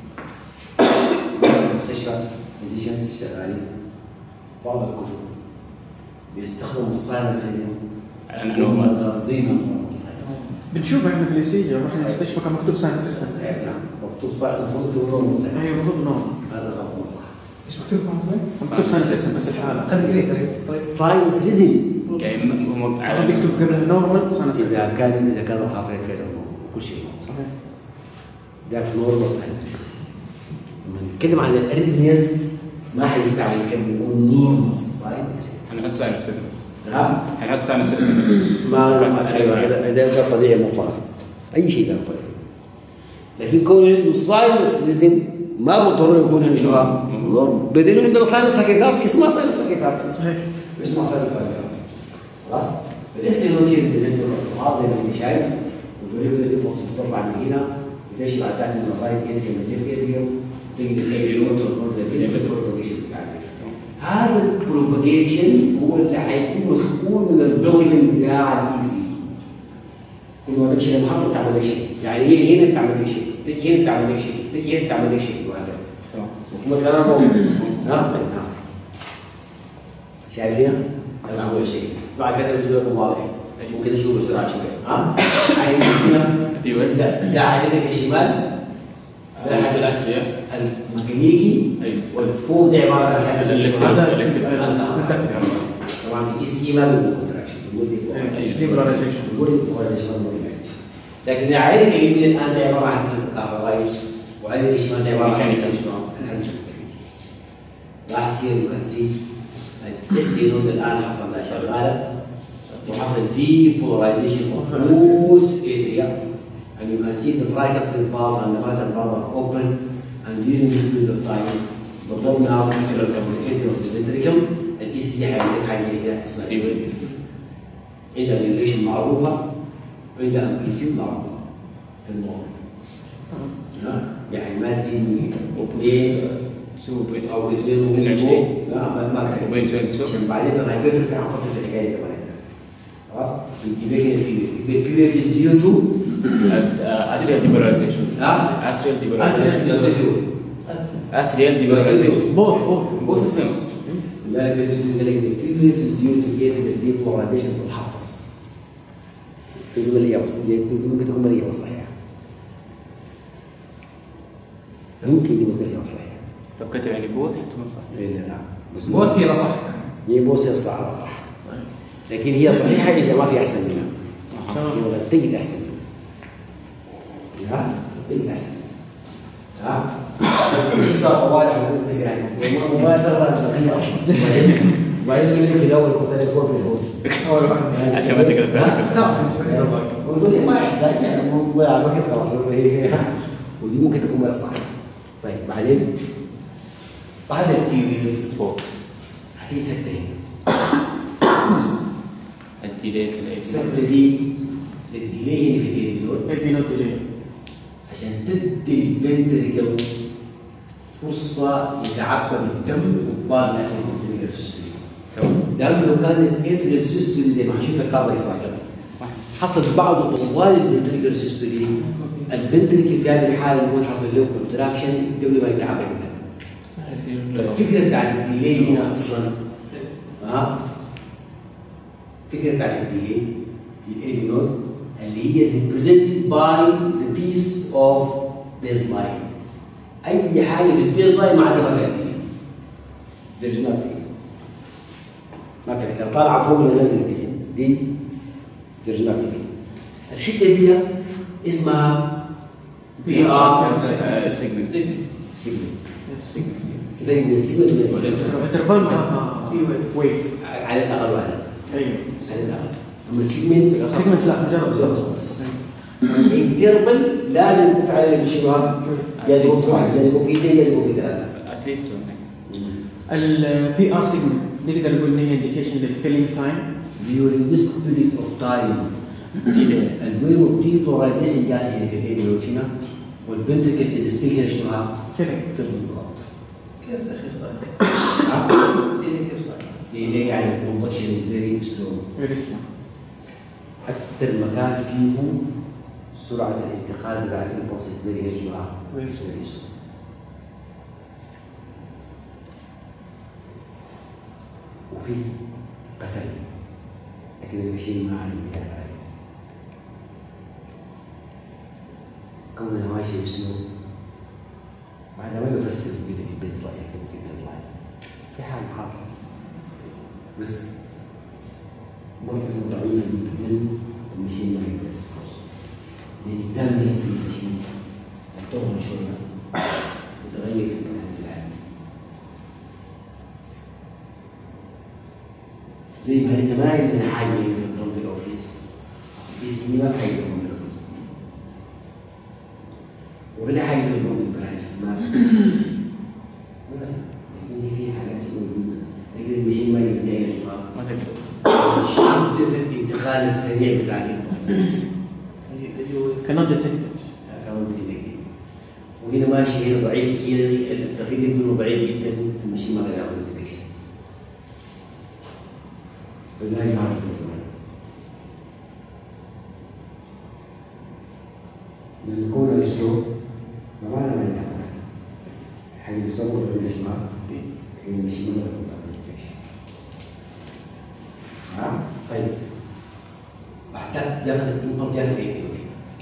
في المستشفى فيزيشنز شغالين بعض الكتب بيستخدموا الساينس ريزم انا نورمال قاصدين النورمال ساينس. بنشوف احنا في الاي سي جي واحنا في المستشفى كان مكتوب ساينس ريزم. نعم مكتوب صح، المفروض يكون نورمال ساينس. ايوه المفروض نورمال. هذا غلط ما صح. ايش مكتوب مكتوب ساينس ريزم بس الحالة هذا قريت طيب ساينس ريزم عرفت يكتب قبلها نورمال ساينس ريزم. اذا كان الهارت ريت فعلا كل شيء صحيح. ده نورمال ساينس. لما نتكلم عن الاريزمياز ما حيستعمل كلمه يقول نورمال ساينس. حنحط ساينس ريزم بس. نعم حنحط ساينس ريزم بس. ايوه ده طبيعي مطلق، اي شيء ده طبيعي. لكن كون عنده ساينس ريزم ما بالضروره يكون عنده شو نورمال. بدليل عندنا ساينس تاكيكارديا اسمها ساينس تاكيكارديا. صحيح. اسمها ساينس تاكيكارديا. خلاص؟ بالنسبه للوتير بالنسبه للهارت زي ما انت شايف وتوريك اللي بسيط طبعا من هنا وتمشي بعد ثاني من الرايت اتريوم للليفت اتريوم تيجي للاي البروباجيشن بتاع هذا البروباجيشن هو اللي حيكون مسؤول من البيلدنج بتاع الاي سي. كل ما تمشي للمحطه بتعمل لك شيء، يعني هي هنا بتعمل لك شيء، تجي هنا بتعمل لك شيء، تجي هنا بتعمل لك شيء وهكذا. مفهوم الكلام؟ نعم طيب نعم. شايفين؟ هذا أول شيء. بعد كده بيجي لكم واضح. ممكن نشوفه بسرعة شوية. ها؟ عين هنا ده على يدك الشمال. ده الحدث الميكانيكي والفوق ده عبارة عن الحدث الإلكتيف. طبعا في الاي سي ما بيقول كونتراكشن بيقول ديبولاريزيشن. لكن العين اليمين الآن ده عبارة عن سلك كهربائي وعين الشمال ده عبارة عن الحدث الميكانيكي. Last year you can see الاس اي نود الان حصل لها شغاله وحصل depolarization of both area and you can see the tricuspid valve and the mitral valve are open and during this period of time the pulmonary arterial communicating of the ventricle الاي سي جي هيعمل لك حاجه هنا اسمها ايه؟ عندها ديوريشن معروفه وعندها امبليتيود معروفه في النورمال. يعني ما تزيد من 2 او 2 ونص لا ما كتير عشان بعدين في الهايبرتروفي هنفصل في الحكايه دي كمان. خلاص؟ البي اف از ديو تو اتريال ديبولاريزيشن. اتريال ديبولاريزيشن. اتريال ديبولاريزيشن. بوث بالك في الاسم قال لك البي اف از ديو تو جيت الديبولاريزيشن تتحفظ. تقول لي بس ممكن تكون ماليه صحيحه. ممكن دي ماليه صحيحه. لو كتب يعني بوث حتكون صح. اي لا بس بوث هي صح. هي بوث هي صح صح. لكن هي صحيحه اذا ما في احسن منها. يبغى تجد احسن منها. تجد احسن. ها؟ إذا طوال حقول بس يعني وما ترى البقيه اصلا. وبعدين يقول لك في الاول خد تليفون في الهول. عشان ما تقدر ونقول لي ما يحتاج يعني ضيع الوقت خلاص ودي ممكن تكون غير صحيحه. طيب بعدين بعد البي فوق هتيجي سكته هنا. السكته دي للديلي هنا في الاي نوت ديلي عشان تدي الفنتريكل فرصه يتعبى بالدم وتطلع ناحيه الفنتريكل. تمام. لانه لو كان الاتريال سيستولي زي ما حنشوف الكارد يساكن حصل بعض طوال الفنتريكل سيستولي، الفنتريكل في هذه الحاله يكون حصل له كونتراكشن قبل ما يتعب الدم. الفكره بتاعت الديلي هنا اصلا الفكره بتاعت الديلي في الاي نود اللي هي represented by the piece of baseline. اي حاجه في البيز لاين ما عدا ما فيها ديلي. there's not delay. ما في، لو طالعه فوق ولا نزلت دي there's not delay. الحته دي اسمها بي ار سيجمنت كذا يبقى السيجمنت الانترفال في ويف على الاقل واحده. ايوه على الاقل. اما السيجمنت لا مجرد خلاص. الانترفال لازم يكون على الشباب يجب كده اتليست البي ار سيجمنت نقدر نقول ان هي انديكيشن للفيلينج تايم. during this period of time الويف اوف depolarization جالسه في الهيموروتينا والفنتريكل از ستيل هنا شنوها؟ فيلينج بالضبط. كيف تخيل طيب؟ كيف صار؟ ليه يعني الكونتراكشن از فيري سلو. فيري سلو. اكثر مكان فيه سرعه الانتقال بتاع الامبولس فيري جماعه فيري سلو. وفي قتل لكن المشين ما عندي عليه كونه ماشي بسلو بعد ما يفسر كده في البيز لاين يكتب في البيز لاين في حاجه حاصله بس مرة ضعيفة جدا المشين ما يقدر يخلص لأن الدم يستلم المشين يطول شوية وتغير في مثلا العكس زي ما انت ما عندنا حاجة في البوند الأوفيس ECG ما في حاجة في البوند الأوفيس ولا حاجة في البوند البرانشز ما في لكن في حاجات موجودة لكن المشين ما يقدر يا جماعة شدة الانتقال السريع بتاع الامبلس كانت ديتكتد وهنا ماشي هنا ضعيف التقييم منه ضعيف جدا المشي ما قدر يعمل ديتكشن بس لا يعرف لأن كونه يسلو ما معنى ما يعمل حي يصور ولا يجمع المشي ما قدر يعمل ديتكشن. طيب بعد ياخذ الامبلس ياخذ الاي بي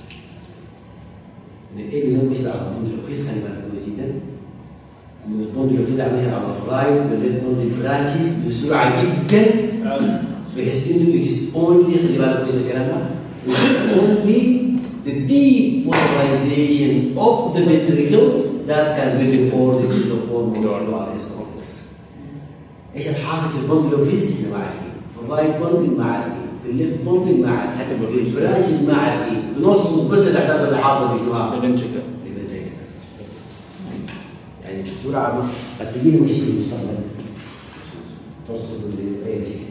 الاي بي مش على البوند الاوفيس خلي بالك كويس جدا ان البوند الاوفيس عاملها على الرايت والليفت بوند البرانشز بسرعه جدا بحيث انه it is only خلي بالك كويس من الكلام ده only the depolarization of the ventricles that can be recorded in the form of QRS complex. ايش الحاصل في البوند الاوفيس؟ احنا ما عارفين. في الرايت بوند ما عارفين، في الليفت بوند ما عارفين، حتى في البرانشز ما عارفين، بنص بس الاحداث اللي حاصله بشنوها؟ الفنتريكل بس. يعني بسرعه قد تجيني مشكله في المستقبل ترصد اي شيء.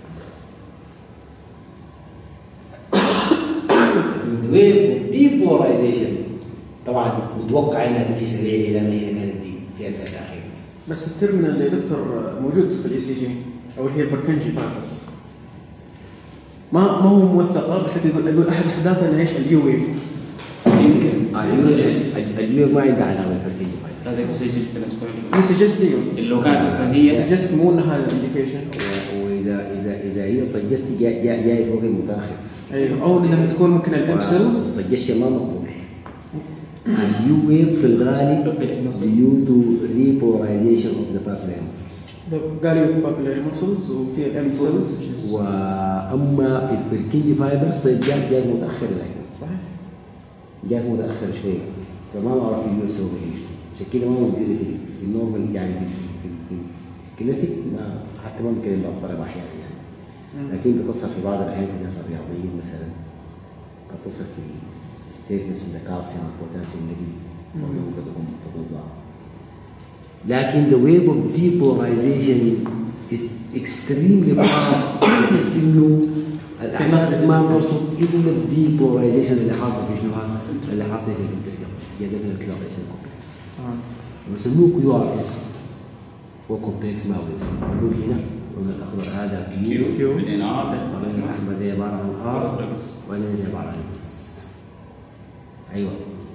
The wave of depolarization طبعا متوقع انها تمشي سريع الى ما هي كانت في الفئه الاخيره. بس الترمينال اللي دكتور موجود في الاي سي جي او اللي هي البركنجي فايبرز ما هو موثقه بس اقول احد احداثها ايش اليو ويف يمكن اليو ما عندها علاقه بالبركنجي فايبرز. هذا سجست انها تكون سجست اللي لو كانت اصلا هي سجست مو انها الانديكيشن واذا هي سجست جاي فوق المتاخر. ايوه او انها تكون ممكن الامسلز سجست ما مقبول. اليو ويف في الغالب due to repolarization of the papillary muscles. قالوا في papillary muscles وفي الامسلز واما في البركنجي فايبرز جاء متاخر لكن صحيح جاء متاخر شويه فما بعرف اليو يسوي ايش عشان كده ما موجوده في النورمال يعني في الكلاسيك حتى ما ممكن الا الطلبه احيانا يعني لكن بتصل في بعض الاحيان في الناس الرياضيين مثلا بتصل في ستيتمنتس من الكالسيوم والبوتاسيوم الذي ممكن تكون ضعف. لكن the wave of depolarization is extremely fast بحيث انه الاحداث ما نرصد الا الديبولايزيشن اللي حاصل في شنو هذا؟ اللي حاصل في الفنتريكل جابنا الكيو ار اس كومبلكس. بيسموه كيو ار اس هو كومبلكس موجود هنا واللون الاخضر هذا كيو بعدين ار واللون الاحمر ده عباره عن ار ازرق بس. واللون ده عباره عن اس. ايوه.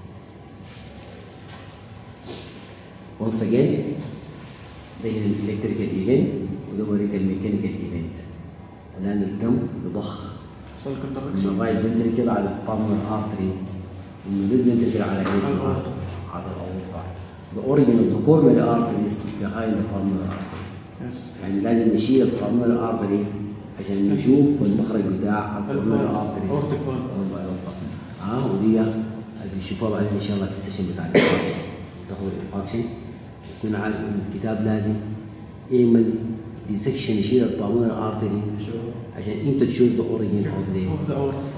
once again ده الالكتريكال ايفنت وده وريك الميكانيكال ايفنت. الان الدم يضخ حصل من كونتراكشن الرايت فنتريكل على البالمر ارتري ومن الليفت فنتريكل على الهارت على الاورطه. The origin of the coronary artery is behind the pulmonary artery. يعني لازم نشيل البالمر ارتري عشان نشوف المخرج بتاع البالمر ارتري. ودي اللي بنشوفها بعدين ان شاء الله في السيشن بتاع الانفاكشن. تاخذ الانفاكشن يكون عارف ان الكتاب لازم يعمل ديسكشن يشيل البالمر ارتري عشان انت تشوف the origin of the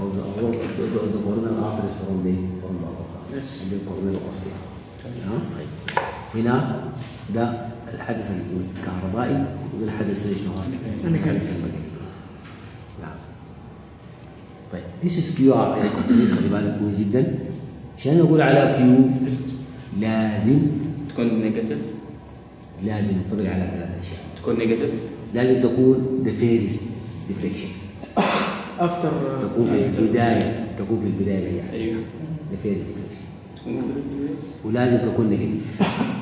coronary arteries from the coronary artery. طيب هنا ده الحدث الكهربائي والحدث الميكانيكي. نعم. طيب this is QRS complex خلي بالك كويس جدا. عشان نقول على كيو لازم تكون نيجاتيف. لازم نطبق على 3 اشياء. تكون نيجاتيف. لازم تكون the first deflection. افتر تكون في البدايه يعني. ايوه. the first deflection. تكون ولازم تكون نيجاتيف.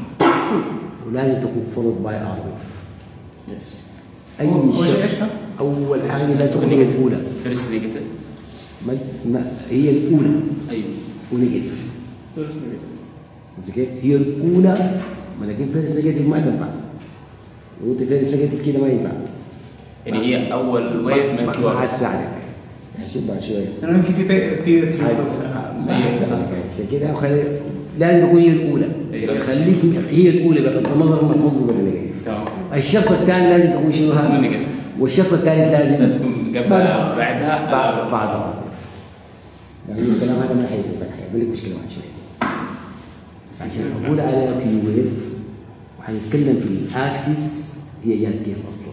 ولازم تكون followed by R wave. أي شيء أول حاجة لازم تكون الأولى. فيرست نيجاتيف. ما هي الأولى. أيوه. ونيجاتيف. فيرست نيجاتيف. هي الأولى ما لكن فيرست نيجاتيف ما تنفع. وأنت فيرست نيجاتيف كده ما ينفع. يعني هي أول ويف من كيو ما حتساعدك. شوف بعد شوية. لأنه يمكن في بي عشان كده لازم تكون هي الأولى. خليك هي الأولى بغض النظر ما تنظم ولا نيجاتيف. تمام. الشرط الثاني لازم تكون شنو هذا؟ والشرط الثالث لازم تكون قبلها بعدها بعد يعني الكلام هذا ما حيصير حيعمل لك مشكلة بعد شوية. عشان أقول على كيو ويف وحنتكلم في الأكسس هي جات كيف أصلا.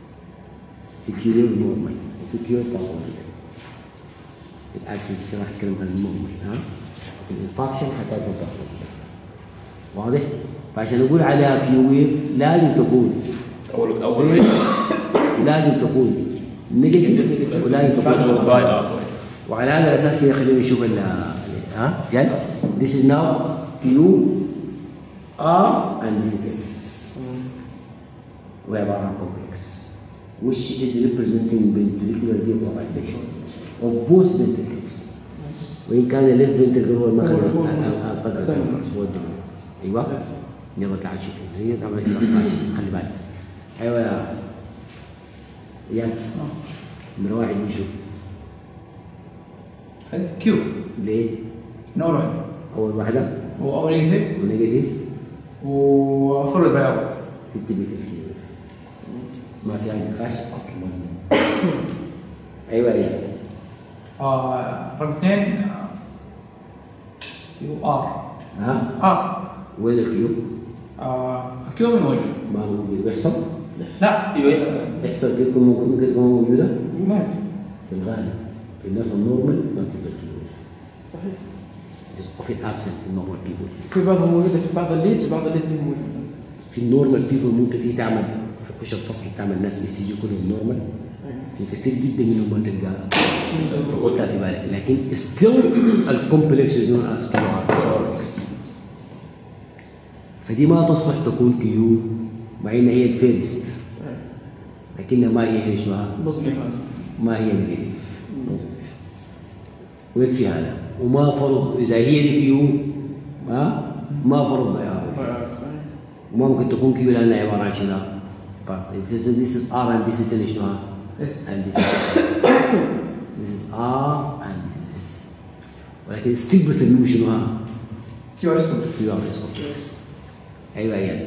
في كيو ويف نورمال وفي كيو ويف باثولوجيكال. الأكسس راح نتكلم عن النورمال ها. في الانفاكشن حتى يكون باثولوجيكال. واضح؟ فعشان نقول عليها كيو ويف لازم تكون أول ويف لازم تكون نيجاتيف ولازم تكون باي ار. وعلى هذا الاساس كده خلينا نشوف ها جد this is now Q R and this is S وهي عبارة عن complex which is representing ventricular depolarization of both ventricles. وإن كان ال left ventricle هو المخرج القدر هو الدم. أيوه يلا تعال شوف هي طبعا خلي بالك. أيوه يا ريان نمرة واحد نشوف هذه كيو. ليه؟ من أول واحدة. أول واحدة هو أول نيجاتيف. ونيجاتيف وفرد باي أول. تكتبي في الكيو ما في عندك نقاش أصلا. أيوه يا رقم 2 كيو ار. ار. وين الكيو؟ الكيو من موجود. ما موجود بيحصل؟ لا. ايوه يحصل. يحصل كيف ممكن تكون موجودة؟ ما يمكن. في الغالب في الناس النورمال ما بتبقى الكيو. صحيح. It is often absent in normal people. في بعضها موجودة في بعض الليدز وبعض الليدز مو موجودة. في النورمال بيبل ممكن هي تعمل في كل الفصل تعمل ناس ECG كلهم نورمال. في كثير جدا منهم ما تلقى في بالك لكن still الكومبلكس is known as QR. فدي ما تصلح تكون كيو مع ان هي الفيرست لكنها ما هي ايش ما هي نيجاتيف ويكفي هذا وما فرض اذا هي دي كيو ما فرض ضياع وما ممكن تكون كيو لانها عباره عن شنو؟ This is R and this is شنو؟ S and this is this is R and this is S ولكن ستيل بسموه شنو كيو ار اس كيو ار اس ايوه ايوه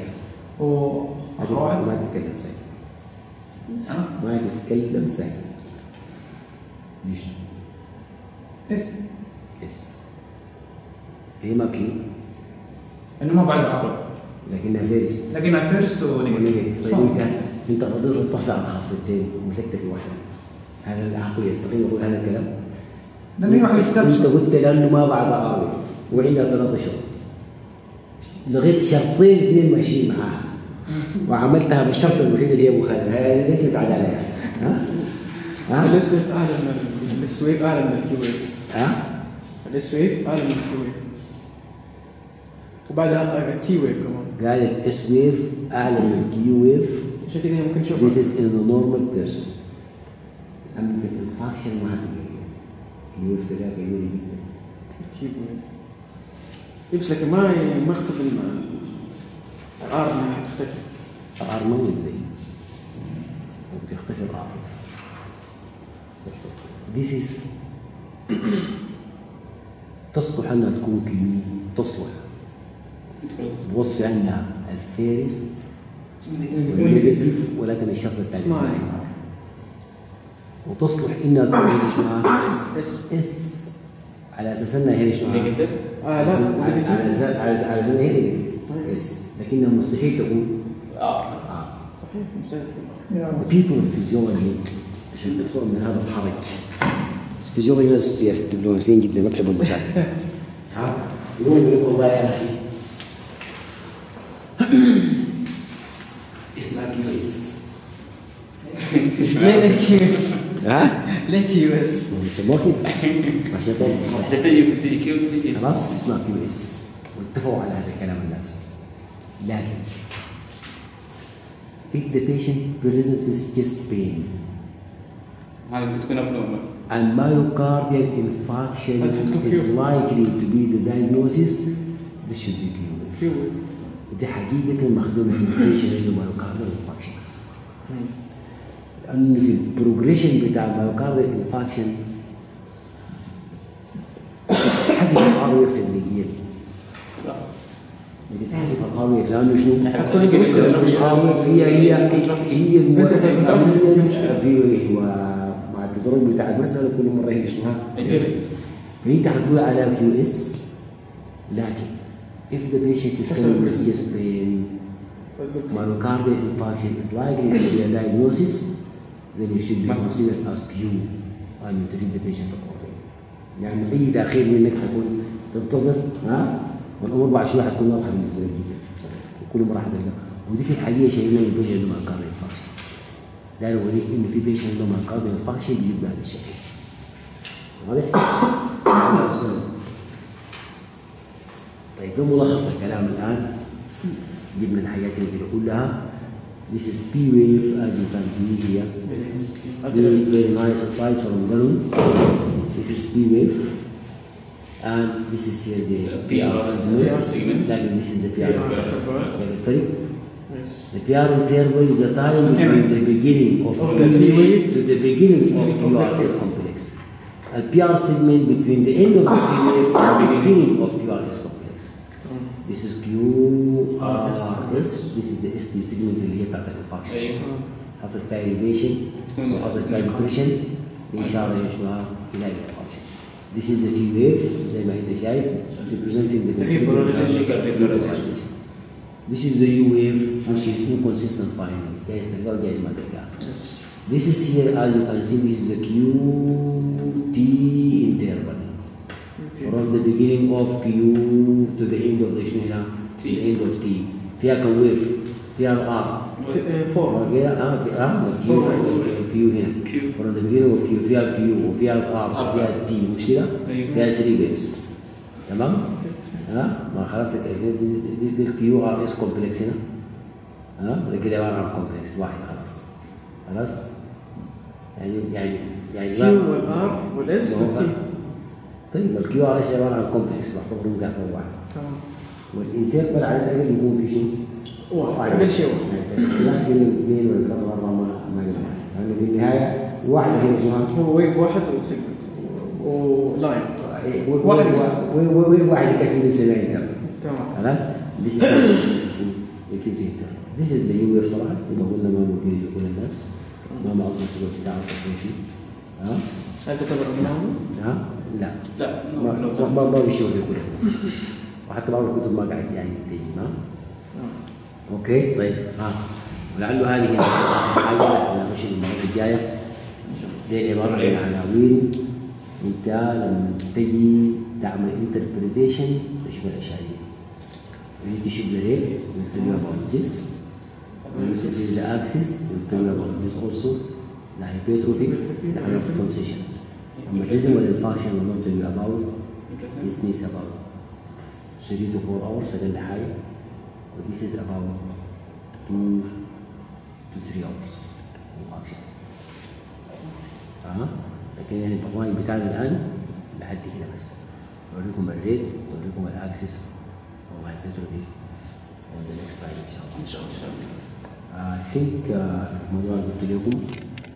ما تتكلم ساكت ما تتكلم ساكت ليش؟ اس هي ما كيو انه ما بعد عقل لكنها فيرست فيرست ونيجاتيف. انت قدرت تطلع على خاصيتين ومسكت في واحده هل العقل يستطيع يقول هذا الكلام؟ لانه واحد انت قلت لانه ما بعد عقل وعندها 3 شروط لغيت شرطين 2 ماشيين معاها وعملتها بالشرطه الوحيده اللي هي ابو خالد، هذه ليست عداله يعني. ها؟ الاسويف اعلى من السويف اعلى من الكيو ويف. الاسويف اعلى من الكيو ويف. وبعدها التي ويف كمان. قال الاس ويف اعلى من الكيو ويف. عشان كذا ممكن نشوفها. This is in a normal person. اما في الانفاكشن ما هتلاقي الكيو ويف تلاقي قليل جدا. التي ويف. بس لكن ما اختفي الار ما تختفي. الار ما ودي. وبتختفي الار. This is تصلح انها تكون كيو، تصلح. بوصي عندنا الفيرس والنيجاتيف ولكن الشرط الثاني وتصلح انها تكون اس على اساس انها هي شو نيجاتيف؟ لا على اساس انها هي نيجاتيف اس، لكنها مستحيل تكون صحيح مستحيل تكون. people of physiology عشان الدكتور من هذا الحرج. الفيزيولوجي ناس دبلوماسيين جدا ما بيحبوا المشاكل. يقول لك والله يا اخي اسمها كيو اس. ليه كيو اس؟ ليه كيو اس؟ يسموها كده عشان تجي كيو تجي خلاص اسمها كيو اس، واتفقوا على هذا الكلام الناس. لكن if the patient presents with chest pain هذا بتكون abnormal and myocardial infarction is likely to be the diagnosis, this should be Q. ودي حقيقة مخدومة في البيشنت عنده myocardial infarction. لأنه في البروجريشن بتاع المايوكارديال انفاكشن بتتحسب الار ويف تدريجيا. صح. بتتحسب الار ويف لأنه شنو؟ حتكون عندك مشكلة. الار ويف هي في ومع التدرج بتاع المسألة كل مرة هي شنو؟ فأنت حتقول على كيو اس، لكن if the patient is coming with chest pain, myocardial infarction is likely to be a diagnosis, then you should be considered as Q and you treat the patient accordingly. يعني أي تأخير منك حتكون تنتظر والأمور بعد شوية حتكون واضحة بالنسبة لك جدا وكل مرة حتلقى. ودي في الحقيقة شيء ما يبين عنده myocardial infarction. ده يوريك إن في patient عنده myocardial infarction بيجيب بهذا الشكل. واضح؟ طيب ده ملخص الكلام الآن. جبنا الحاجات اللي كلها. This is P wave as you can see here. Very nice applied from balloon. This is P wave. And this is here the PR segment. This is the PR interval. The PR interval is the time between the beginning of P wave to the beginning of QRS complex. A PR segment between the end of the P wave and the beginning of QRS complex. This is QRS. This is the ST segment اللي هي بتاعت الانفاكشن. حصل فيها elevation وحصل فيها depression بإشارة يشبهها إلى الانفاكشن. This is the T wave زي ما أنت شايف representing the repolarization. This is the U wave which is inconsistent finally. جايز تلقاه وجايز ما تلقاه. This is here as you can see this is the QT interval. From the beginning of Q to the end of the to the end of T. فيها كم ويف؟ فيها R. 4. Q هنا. From the beginning of Q فيها Q وفيها R وفيها T مش كده؟ فيها 3 waves. تمام؟ ما خلاص دي الكيو ار اس كومبلكس هنا. كده عبارة عن كومبلكس واحد خلاص. يعني كيو والار والاس والتي. طيب الكيو ار اس عباره عن كومبلكس بعتبره مجمع واحد. تمام. والانترفال على الاقل يكون في شيء واحد اقل شيء واحد. لا في اثنين ولا ثلاثه ولا اربعه ما يجمع. لانه في النهايه واحد هو ويف واحد وسيجمنت ولاين. واحد يكفي نسميه انترفال. تمام. خلاص. This is the U wave طبعا اذا قلنا ما ممكن يجي كل الناس ما معروف السبب بتاعه كل شيء. هل تعتبر ابنهم؟ لا ما بيشوف في كل الناس وحتى بعض الكتب ما قاعد يعني تجي اوكي طيب ولعله هذه حاجه على مشي المره الجايه. دي عباره عن عناوين انت لما تجي تعمل انتربريتيشن تشوف الاشياء دي. You should be ready to tell you about this. This is the axis. We'll tell you about this also. The hypertrophy, the anaphylm session. Rhythm and function will not tell you about. This needs about 3 to 4 hours. Second high. This is about 2 to 3 hours function. لكن يعني البرنامج بتاعنا الآن لحد هنا بس. نوريكم الريت، نوريكم الأكسس والهايبرتروفي on the next slide إن شاء الله. I think الموضوع اللي قلت لكم